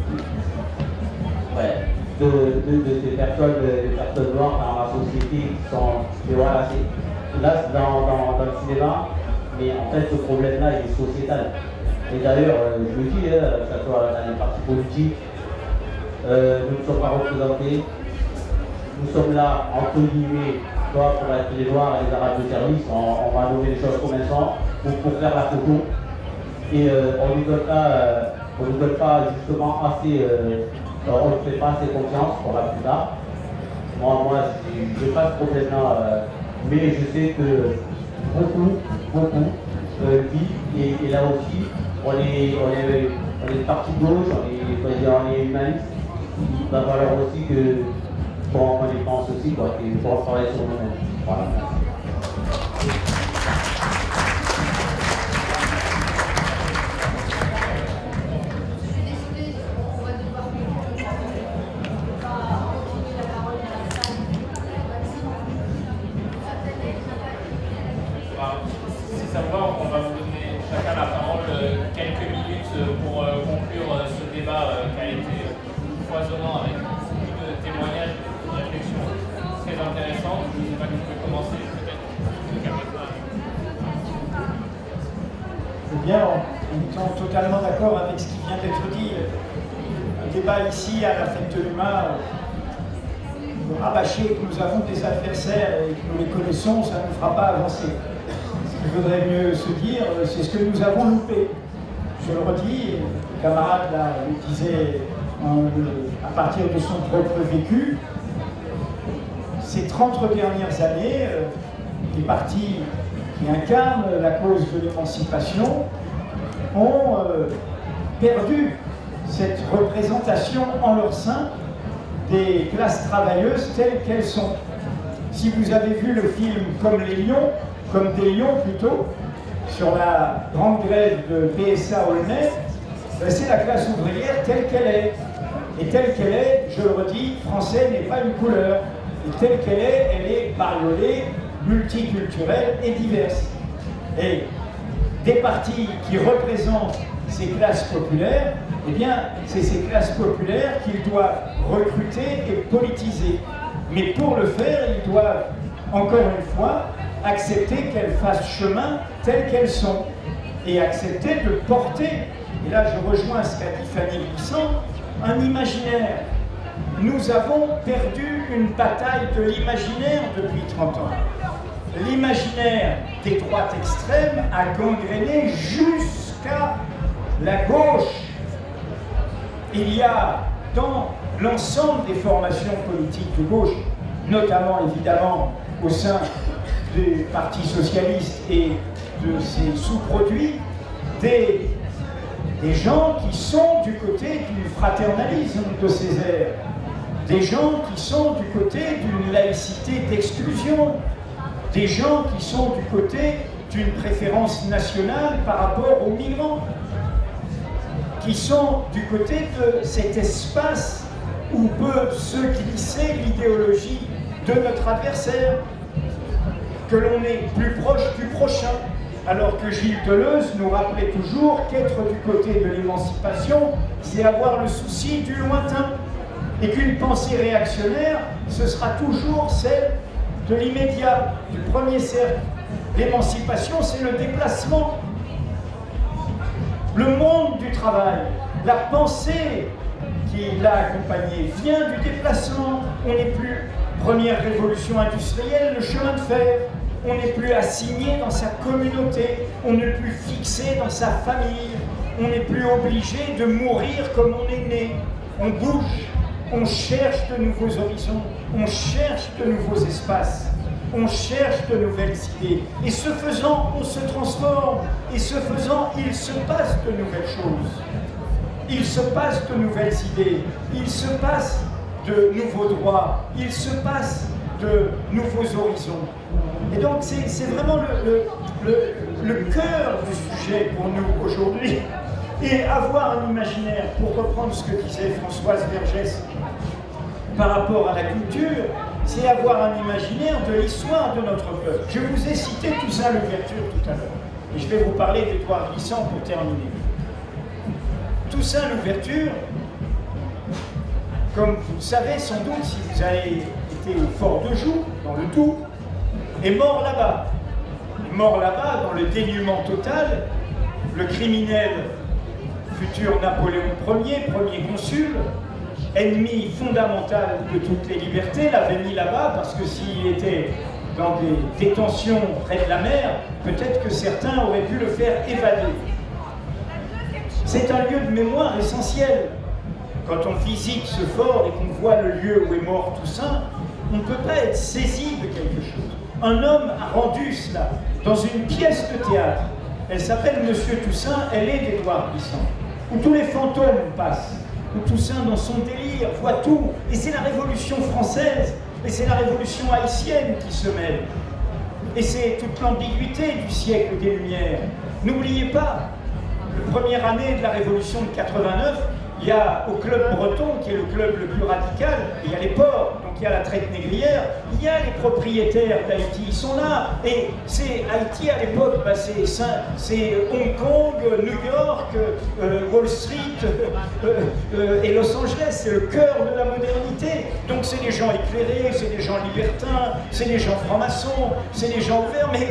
ouais, de, de, de ces personnes, des personnes noires dans la société qui sont, et voilà, là, c'est dans, dans, dans le cinéma, mais en fait, ce problème-là, il est sociétal. Et d'ailleurs, euh, je le dis, hein, que ce soit dans les partis politiques, euh, nous ne sommes pas représentés. Nous sommes là, entre guillemets, soit pour être les Noirs et les Arabes de service, on, on va nommer les choses comme elles sont, ou pour faire la photo. Et euh, on ne nous donne pas, euh, on nous donne pas justement assez, euh, on ne fait pas assez confiance pour la plupart. Moi, moi je n'ai pas ce problème-là, euh, mais je sais que beaucoup, beaucoup euh, vivent, et, et là aussi, on est, on est, on est parti de gauche, on est, on est humaniste. Il va falloir aussi que qu'on y pense aussi, quoi, qu'il faut travailler sur nous-mêmes. Voilà. Si ça vous va, on va vous donner chacun la parole quelques minutes pour conclure ce débat qui a été foisonnant avec beaucoup de témoignages et de réflexions très intéressantes. Je ne sais pas qui peut commencer, peut-être. Eh bien, en étant totalement d'accord avec ce qui vient d'être dit, un débat ici à la fête de l'humain, rabâcher que nous avons des adversaires et que nous les connaissons, ça ne nous fera pas avancer. Ce qu'il vaudrait mieux se dire, c'est ce que nous avons loupé. Je le redis, le camarade là, le disait en, à partir de son propre vécu, ces trente dernières années, euh, les partis qui incarnent la cause de l'émancipation ont euh, perdu cette représentation en leur sein des classes travailleuses telles qu'elles sont. Si vous avez vu le film Comme les lions, comme des lions plutôt, sur la grande grève de P S A Aulnay, c'est la classe ouvrière telle qu'elle est. Et telle qu'elle est, je le redis, français n'est pas une couleur. Et telle qu'elle est, elle est bariolée, multiculturelle et diverse. Et des partis qui représentent ces classes populaires, eh bien, c'est ces classes populaires qu'ils doivent recruter et politiser. Mais pour le faire, ils doivent, encore une fois, accepter qu'elles fassent chemin telles qu'elles sont. Et accepter de porter, et là je rejoins ce qu'a dit Fanny Buisson, un imaginaire. Nous avons perdu une bataille de l'imaginaire depuis trente ans. L'imaginaire des droites extrêmes a gangréné jusqu'à la gauche. Il y a dans l'ensemble des formations politiques de gauche, notamment évidemment au sein du Parti socialiste et de ses sous-produits, des, des gens qui sont du côté du fraternalisme de Césaire, des gens qui sont du côté d'une laïcité d'exclusion, des gens qui sont du côté d'une préférence nationale par rapport aux migrants, qui sont du côté de cet espace où peut se glisser l'idéologie de notre adversaire, que l'on est plus proche du prochain, alors que Gilles Deleuze nous rappelait toujours qu'être du côté de l'émancipation, c'est avoir le souci du lointain, et qu'une pensée réactionnaire, ce sera toujours celle de l'immédiat, du premier cercle. L'émancipation, c'est le déplacement. Le monde du travail, la pensée qui l'a accompagné vient du déplacement. On n'est plus première révolution industrielle, le chemin de fer. On n'est plus assigné dans sa communauté, on n'est plus fixé dans sa famille, on n'est plus obligé de mourir comme on est né. On bouge, on cherche de nouveaux horizons, on cherche de nouveaux espaces, on cherche de nouvelles idées. Et ce faisant, on se transforme, et ce faisant, il se passe de nouvelles choses. Il se passe de nouvelles idées, il se passe de nouveaux droits, il se passe de nouveaux horizons. Et donc c'est vraiment le, le, le, le cœur du sujet pour nous aujourd'hui. Et avoir un imaginaire, pour reprendre ce que disait Françoise Vergès par rapport à la culture, c'est avoir un imaginaire de l'histoire de notre peuple. Je vous ai cité Toussaint Louverture tout à l'heure, et je vais vous parler d'Édouard Glissant pour terminer. Toussaint Louverture, comme vous le savez sans doute, si vous avez été au Fort de Joux, dans le Doubs, est mort là-bas. Mort là-bas, dans le dénuement total, le criminel futur Napoléon Ier, premier consul, ennemi fondamental de toutes les libertés, l'avait mis là-bas parce que s'il était dans des détentions près de la mer, peut-être que certains auraient pu le faire évader. C'est un lieu de mémoire essentiel. Quand on visite ce fort et qu'on voit le lieu où est mort Toussaint, on ne peut pas être saisi de quelque chose. Un homme a rendu cela dans une pièce de théâtre. Elle s'appelle Monsieur Toussaint, elle est d'Édouard Glissant, où tous les fantômes passent, où Toussaint dans son délire voit tout. Et c'est la Révolution française, et c'est la Révolution haïtienne qui se mêle. Et c'est toute l'ambiguïté du siècle des Lumières. N'oubliez pas, la première année de la Révolution de quatre-vingt-neuf, il y a au club breton, qui est le club le plus radical, il y a les ports, donc il y a la traite négrière, il y a les propriétaires d'Haïti, ils sont là, et c'est Haïti à l'époque, bah c'est Hong Kong, New York, euh, Wall Street euh, euh, et Los Angeles, c'est le cœur de la modernité. Donc c'est des gens éclairés, c'est des gens libertins, c'est des gens francs-maçons, c'est des gens ouverts, mais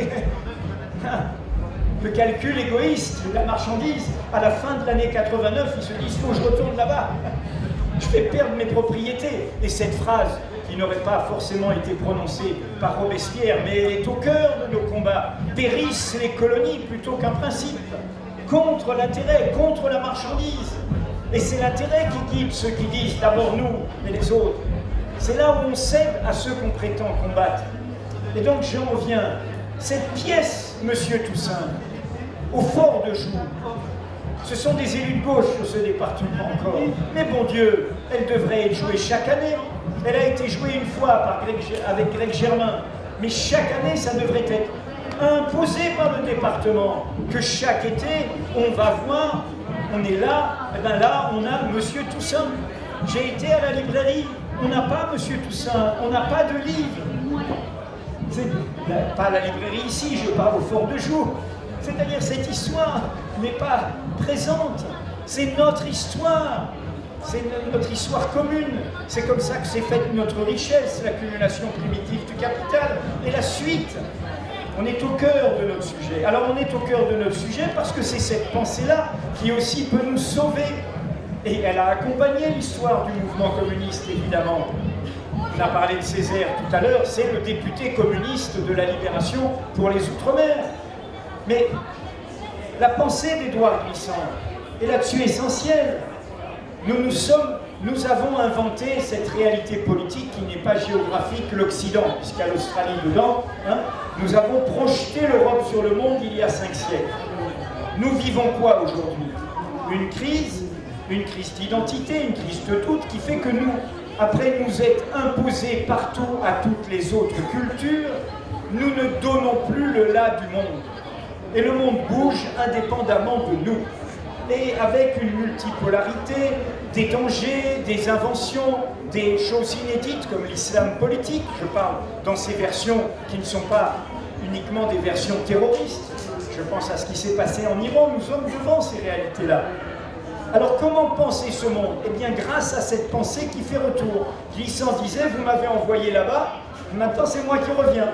le calcul égoïste de la marchandise, à la fin de l'année quatre-vingt-neuf, ils se disent « il faut que je retourne là-bas, je vais perdre mes propriétés ». Et cette phrase, qui n'aurait pas forcément été prononcée par Robespierre, mais elle est au cœur de nos combats, périssent les colonies plutôt qu'un principe, contre l'intérêt, contre la marchandise. Et c'est l'intérêt qui guide ceux qui disent d'abord nous, mais les autres. C'est là où on cède à ceux qu'on prétend combattre. Et donc j'en reviens, cette pièce, Monsieur Toussaint, au fort de Joux, ce sont des élus de gauche sur ce département encore. Mais bon Dieu, elle devrait être jouée chaque année. Elle a été jouée une fois par Greg, avec Greg Germain. Mais chaque année, ça devrait être imposé par le département. Que chaque été, on va voir, on est là, et bien là, on a Monsieur Toussaint. J'ai été à la librairie, on n'a pas Monsieur Toussaint, on n'a pas de livre. Pas à la librairie ici, je parle au fort de Joux. C'est-à-dire cette histoire n'est pas présente, c'est notre histoire, c'est notre histoire commune, c'est comme ça que s'est faite notre richesse, l'accumulation primitive du capital, et la suite, on est au cœur de notre sujet. Alors on est au cœur de notre sujet parce que c'est cette pensée-là qui aussi peut nous sauver, et elle a accompagné l'histoire du mouvement communiste évidemment. On a parlé de Césaire tout à l'heure, c'est le député communiste de la Libération pour les Outre-mer. Mais la pensée d'Édouard Glissant est là-dessus essentielle. Nous, nous, sommes, nous avons inventé cette réalité politique qui n'est pas géographique, l'Occident, puisqu'il y a l'Australie dedans. Hein, nous avons projeté l'Europe sur le monde il y a cinq siècles. Nous vivons quoi aujourd'hui? Une crise, une crise d'identité, une crise de doute qui fait que nous, après nous être imposés partout à toutes les autres cultures, nous ne donnons plus le là du monde. Et le monde bouge indépendamment de nous. Et avec une multipolarité, des dangers, des inventions, des choses inédites comme l'islam politique, je parle dans ces versions qui ne sont pas uniquement des versions terroristes. Je pense à ce qui s'est passé en Iran, nous sommes devant ces réalités-là. Alors comment penser ce monde? Eh bien grâce à cette pensée qui fait retour. Glissant disait, vous m'avez envoyé là-bas, maintenant c'est moi qui reviens.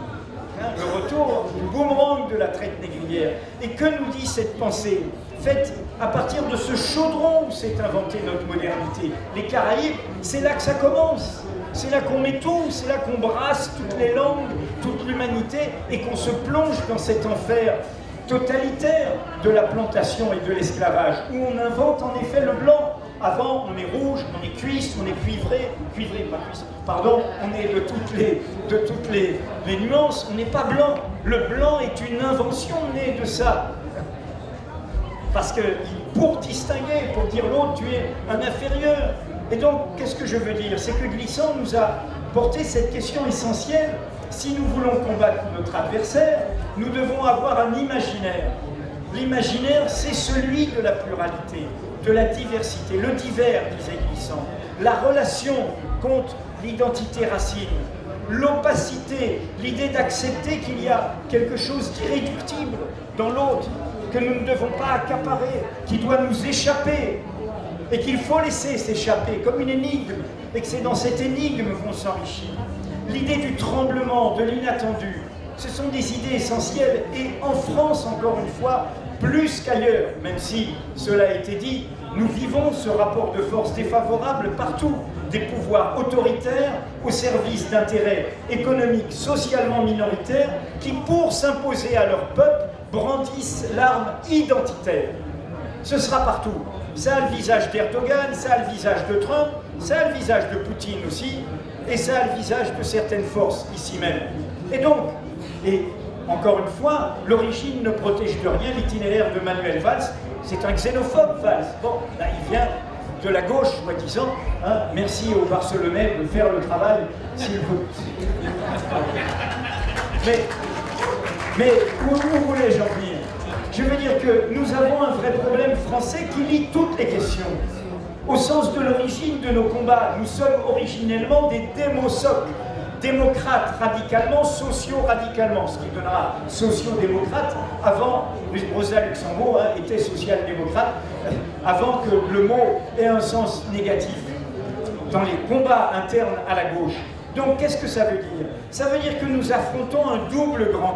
Le retour du boomerang de la traite négrière. Et que nous dit cette pensée? Faite à partir de ce chaudron où s'est inventée notre modernité. Les Caraïbes, c'est là que ça commence. C'est là qu'on met tout, c'est là qu'on brasse toutes les langues, toute l'humanité, et qu'on se plonge dans cet enfer totalitaire de la plantation et de l'esclavage, où on invente en effet le blanc. Avant, on est rouge, on est cuisse, on est cuivré, cuivré, pas cuisse, pardon, on est de toutes les, de toutes les, les nuances, on n'est pas blanc. Le blanc est une invention née de ça. Parce que pour distinguer, pour dire l'autre, tu es un inférieur. Et donc, qu'est-ce que je veux dire? C'est que Glissant nous a porté cette question essentielle. Si nous voulons combattre notre adversaire, nous devons avoir un imaginaire. L'imaginaire, c'est celui de la pluralité, de la diversité. Le divers, disait Glissant. La relation contre l'identité racine. L'opacité, l'idée d'accepter qu'il y a quelque chose d'irréductible dans l'autre, que nous ne devons pas accaparer, qui doit nous échapper, et qu'il faut laisser s'échapper comme une énigme, et que c'est dans cette énigme qu'on s'enrichit. L'idée du tremblement, de l'inattendu, ce sont des idées essentielles, et en France, encore une fois, plus qu'ailleurs, même si, cela a été dit, nous vivons ce rapport de force défavorable partout, des pouvoirs autoritaires au service d'intérêts économiques socialement minoritaires qui, pour s'imposer à leur peuple, brandissent l'arme identitaire. Ce sera partout. Ça a le visage d'Erdogan, ça a le visage de Trump, ça a le visage de Poutine aussi, et ça a le visage de certaines forces ici même. Et donc, et encore une fois, l'origine ne protège de rien l'itinéraire de Manuel Valls. C'est un xénophobe, Valls. Bon, là, il vient de la gauche, soi-disant. Hein, merci aux Barcelonais de faire le travail, s'il veut. Mais, mais où, où voulais-je en venir? Je veux dire que nous avons un vrai problème français qui lie toutes les questions. Au sens de l'origine de nos combats, nous sommes originellement des démosoques, démocrates radicalement, sociaux-radicalement, ce qui donnera sociaux-démocrates. Avant, Rosa Luxembourg hein, était social-démocrate, avant que le mot ait un sens négatif dans les combats internes à la gauche. Donc qu'est-ce que ça veut dire? Ça veut dire que nous affrontons un double grand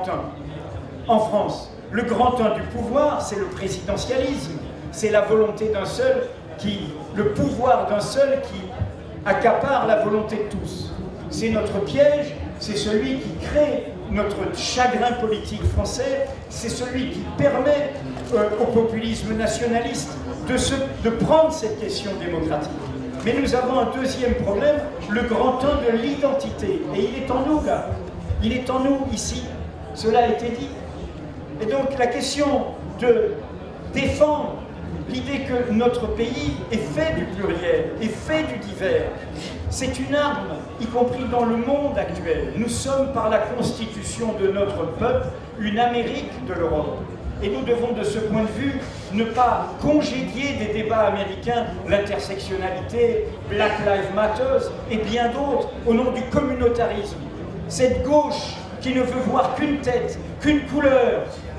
un en France. Le grand un du pouvoir, c'est le présidentialisme, c'est la volonté d'un seul, qui, le pouvoir d'un seul qui accapare la volonté de tous. C'est notre piège, c'est celui qui crée notre chagrin politique français, c'est celui qui permet euh, au populisme nationaliste de, se, de prendre cette question démocratique. Mais nous avons un deuxième problème, le grand un de l'identité. Et il est en nous, là. Il est en nous, ici. Cela a été dit. Et donc la question de défendre l'idée que notre pays est fait du pluriel, est fait du divers, c'est une arme, y compris dans le monde actuel. Nous sommes, par la constitution de notre peuple, une Amérique de l'Europe. Et nous devons, de ce point de vue, ne pas congédier des débats américains, l'intersectionnalité, Black Lives Matter et bien d'autres, au nom du communautarisme. Cette gauche qui ne veut voir qu'une tête, qu'une couleur,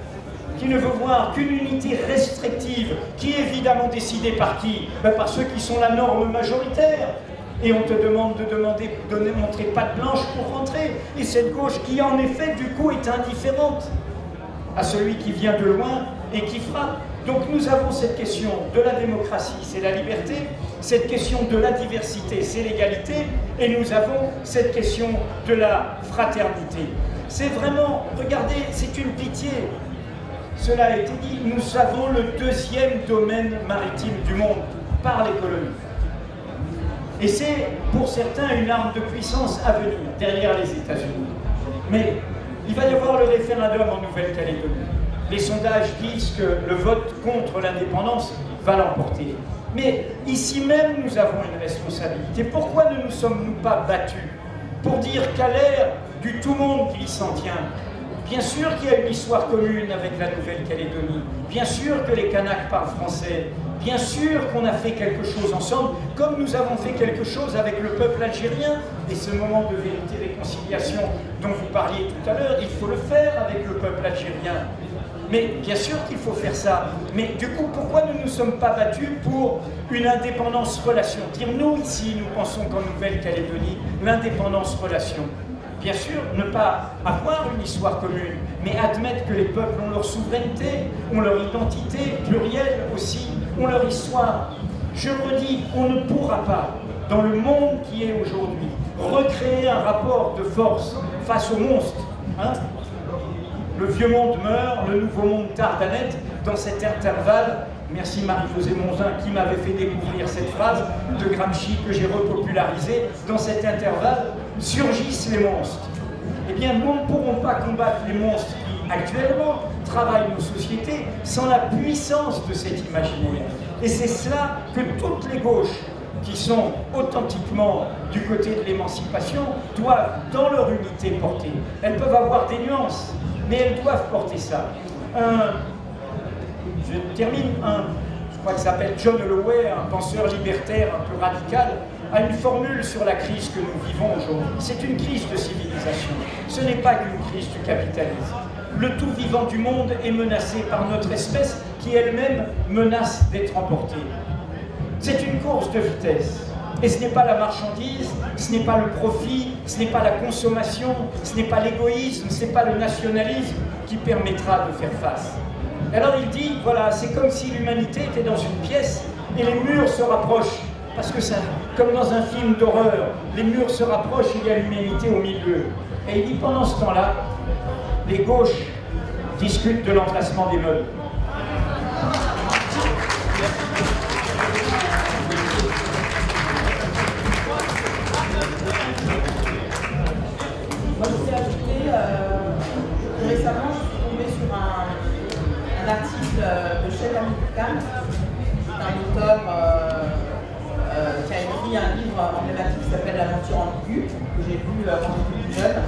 qui ne veut voir qu'une unité restrictive, qui est évidemment décidée par qui? Ben par ceux qui sont la norme majoritaire. Et on te demande de demander, de montrer patte blanche pour rentrer. Et cette gauche qui, en effet, du coup, est indifférente à celui qui vient de loin et qui frappe. Donc nous avons cette question de la démocratie, c'est la liberté, cette question de la diversité, c'est l'égalité, et nous avons cette question de la fraternité. C'est vraiment, regardez, c'est une pitié. Cela a été dit, nous avons le deuxième domaine maritime du monde par les colonies. Et c'est, pour certains, une arme de puissance à venir, derrière les États-Unis. Mais il va y avoir le référendum en Nouvelle-Calédonie. Les sondages disent que le vote contre l'indépendance va l'emporter. Mais ici même, nous avons une responsabilité. Pourquoi ne nous sommes-nous pas battus pour dire qu'à l'ère du tout monde qui s'en tient, bien sûr qu'il y a une histoire commune avec la Nouvelle-Calédonie, bien sûr que les Kanaks parlent français, bien sûr qu'on a fait quelque chose ensemble, comme nous avons fait quelque chose avec le peuple algérien, et ce moment de vérité et réconciliation dont vous parliez tout à l'heure, il faut le faire avec le peuple algérien. Mais bien sûr qu'il faut faire ça. Mais du coup, pourquoi ne nous sommes pas battus pour une indépendance-relation? Dire nous, ici, nous pensons qu'en Nouvelle-Calédonie, l'indépendance-relation. Bien sûr, ne pas avoir une histoire commune, mais admettre que les peuples ont leur souveraineté, ont leur identité plurielle aussi, ont leur histoire. Je redis, on ne pourra pas, dans le monde qui est aujourd'hui, recréer un rapport de force face au monstre. Hein? Le vieux monde meurt, le nouveau monde tarde à naître. Dans cet intervalle, merci Marie-Josée Monzin qui m'avait fait découvrir cette phrase de Gramsci que j'ai repopularisée. Dans cet intervalle, surgissent les monstres. Eh bien, nous ne pourrons pas combattre les monstres qui, actuellement, travaillent nos sociétés sans la puissance de cet imaginaire. Et c'est cela que toutes les gauches qui sont authentiquement du côté de l'émancipation doivent, dans leur unité, porter. Elles peuvent avoir des nuances, mais elles doivent porter ça. Un, je termine, un, je crois qu'il s'appelle John Holloway, un penseur libertaire un peu radical, a une formule sur la crise que nous vivons aujourd'hui. C'est une crise de civilisation. Ce n'est pas qu'une crise du capitalisme. Le tout vivant du monde est menacé par notre espèce qui elle-même menace d'être emportée. C'est une course de vitesse. Et ce n'est pas la marchandise, ce n'est pas le profit, ce n'est pas la consommation, ce n'est pas l'égoïsme, ce n'est pas le nationalisme qui permettra de faire face. Alors il dit, voilà, c'est comme si l'humanité était dans une pièce et les murs se rapprochent. Parce que ça, comme dans un film d'horreur, les murs se rapprochent et il y a l'humanité au milieu. Et il dit, pendant ce temps-là, les gauches discutent de l'emplacement des meubles. Moi, je voulais ajouter, euh, récemment, je suis tombée sur un, un article de Sheikh Hamid Khan, un auteur euh, euh, qui a écrit un livre emblématique qui s'appelle L'aventure ambiguë, que j'ai lu euh, quand j'étais plus jeune,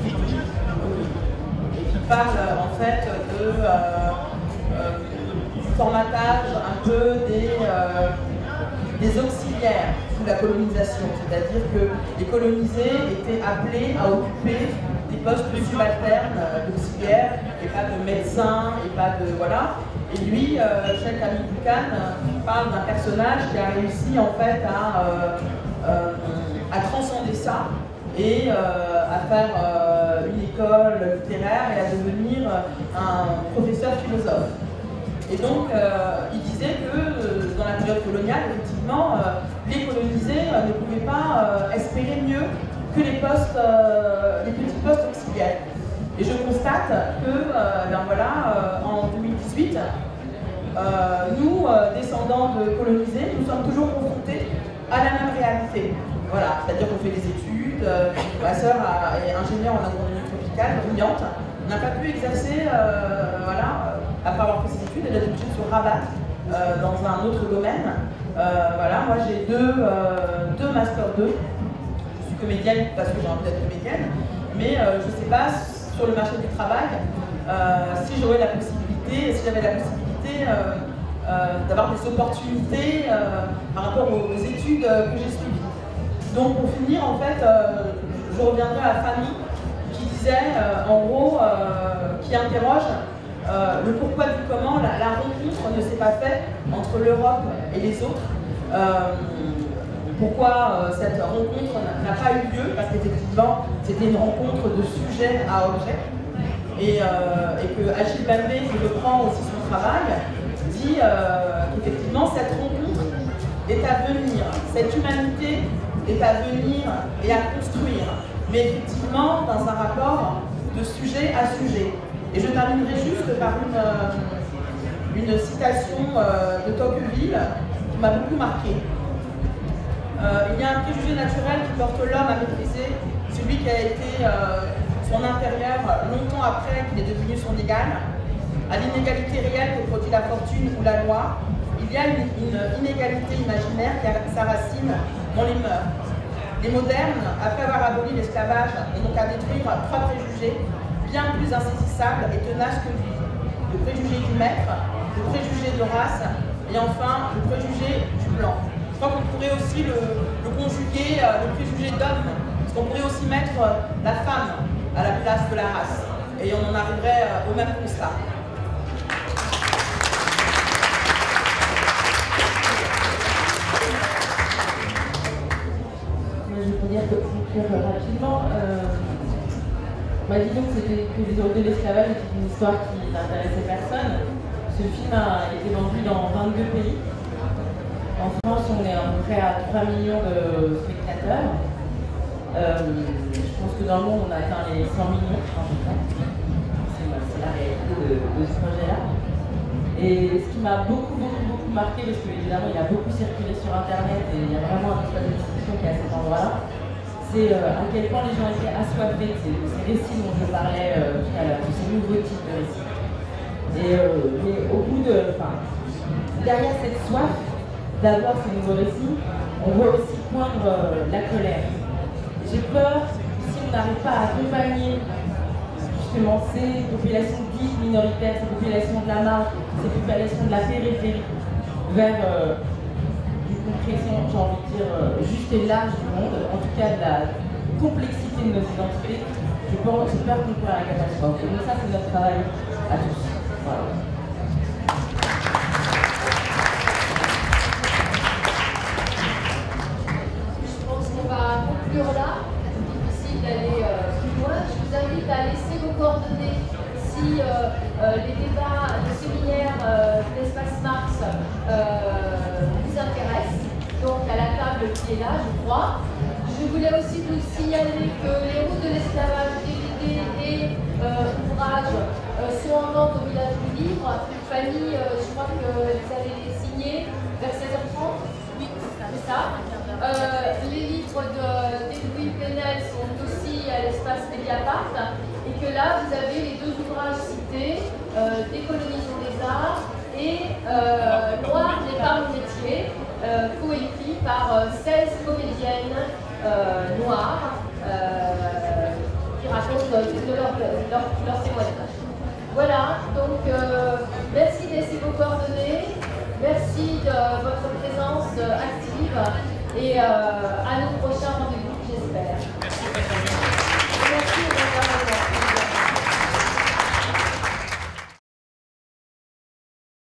et qui parle en fait de, euh, euh, du formatage un peu des, euh, des auxiliaires sous la colonisation, c'est-à-dire que les colonisés étaient appelés à occuper des postes subalternes d'auxiliaires et pas de médecins et pas de voilà. Et lui, euh, Sheikh Hamid Khan, parle d'un personnage qui a réussi en fait à, euh, euh, à transcender ça et euh, à faire euh, une école littéraire et à devenir un professeur philosophe. Et donc, euh, il disait que euh, dans la période coloniale, effectivement, euh, les colonisés euh, ne pouvaient pas euh, espérer mieux que les postes, euh, les petits postes auxiliaires. Et je constate que, euh, ben voilà, euh, en deux mille dix-huit, euh, nous, euh, descendants de colonisés, nous sommes toujours confrontés à la même réalité. Voilà, c'est-à-dire qu'on fait des études, euh, ma sœur est ingénieure en agronomie tropicale, brillante, n'a pas pu exercer, euh, voilà, après avoir fait ses études, elle a été obligée de se rabattre euh, dans un autre domaine. Euh, voilà, moi j'ai deux, euh, deux Master deux, je suis comédienne parce que j'ai envie d'être comédienne, mais euh, je ne sais pas sur le marché du travail euh, si j'aurais la possibilité, si j'avais la possibilité euh, euh, d'avoir des opportunités euh, par rapport aux, aux études euh, que j'ai suivies. Donc pour finir, en fait, euh, je reviendrai à la famille qui disait, euh, en gros, euh, qui interroge euh, le pourquoi du comment, la, la rencontre ne s'est pas faite entre l'Europe et les autres. Euh, pourquoi euh, cette rencontre n'a pas eu lieu, parce qu'effectivement, c'était une rencontre de sujet à objet. Et, euh, et que Achille Mbembe, qui reprend aussi son travail, dit euh, qu'effectivement, cette rencontre est à venir, cette humanité est à venir et à construire, mais effectivement dans un rapport de sujet à sujet. Et je terminerai juste par une, euh, une citation euh, de Tocqueville qui m'a beaucoup marqué. Euh, il y a un préjugé naturel qui porte l'homme à mépriser celui qui a été euh, son inférieur longtemps après qu'il est devenu son égal. À l'inégalité réelle que produit la fortune ou la loi, il y a une, une inégalité imaginaire qui a sa racine dans les mœurs. Les modernes, après avoir aboli l'esclavage, ont donc à détruire trois préjugés bien plus insaisissables et tenaces que lui. Le préjugé du maître, le préjugé de race et enfin le préjugé du blanc. Je crois qu'on pourrait aussi le, le conjuguer, euh, le préjugé d'homme, parce qu'on pourrait aussi mettre euh, la femme à la place de la race. Et on en arriverait euh, au même constat. Je peux dire que conclure rapidement. Euh, bah, disons que, c'était, que les horreurs de l'esclavage était une histoire qui n'intéressait personne. Ce film a été vendu dans vingt-deux pays. En France, on est à peu près à trois millions de spectateurs. Euh, je pense que dans le monde, on a atteint les cent millions. C'est, c'est la réalité de, de ce projet-là. Et ce qui m'a beaucoup, beaucoup, beaucoup marqué, parce que évidemment, il a beaucoup circulé sur Internet et il y a vraiment un espace de discussion qui est à cet endroit-là, c'est euh, à quel point les gens étaient assoiffés de ces, ces récits dont je parlais euh, tout à l'heure, de ces nouveaux types de récits. Et, euh, mais au bout de, enfin, derrière cette soif d'avoir ces nouveaux récits, on voit aussi poindre euh, la colère. J'ai peur, si on n'arrive pas à accompagner justement ces populations dites minoritaires, ces populations de la marge, ces populations de la périphérie, vers euh, une compréhension, j'ai envie de dire, euh, juste et large du monde, en tout cas de la complexité de nos identités, je pense, j'ai peur qu'on pourrait à la catastrophe. Et donc ça, c'est notre travail à tous. Voilà. Je pense qu'on va conclure là. C'est difficile d'aller euh, plus loin. Je vous invite à laisser vos coordonnées si euh, euh, les débats de séminaire Charles qui est là, je crois. Je voulais aussi vous signaler que les routes de l'esclavage, D V D et euh, ouvrages euh, sont en vente au village du livre. Fanny, euh, je crois que vous allez les signer vers seize heures trente. Oui, c'est ça. Euh, les livres d'Edwin Pennell sont aussi à l'espace Mediapart. Et que là, vous avez les deux ouvrages cités, euh, Décolonisons les arts et euh, Noir n'est pas mon métier, euh, coécrit par euh, seize comédiennes euh, noires euh, qui racontent de leur, leur, leur témoignage. Voilà, donc euh, merci de laisser vos coordonnées, merci de votre présence active et euh, à nos prochains rendez-vous, j'espère.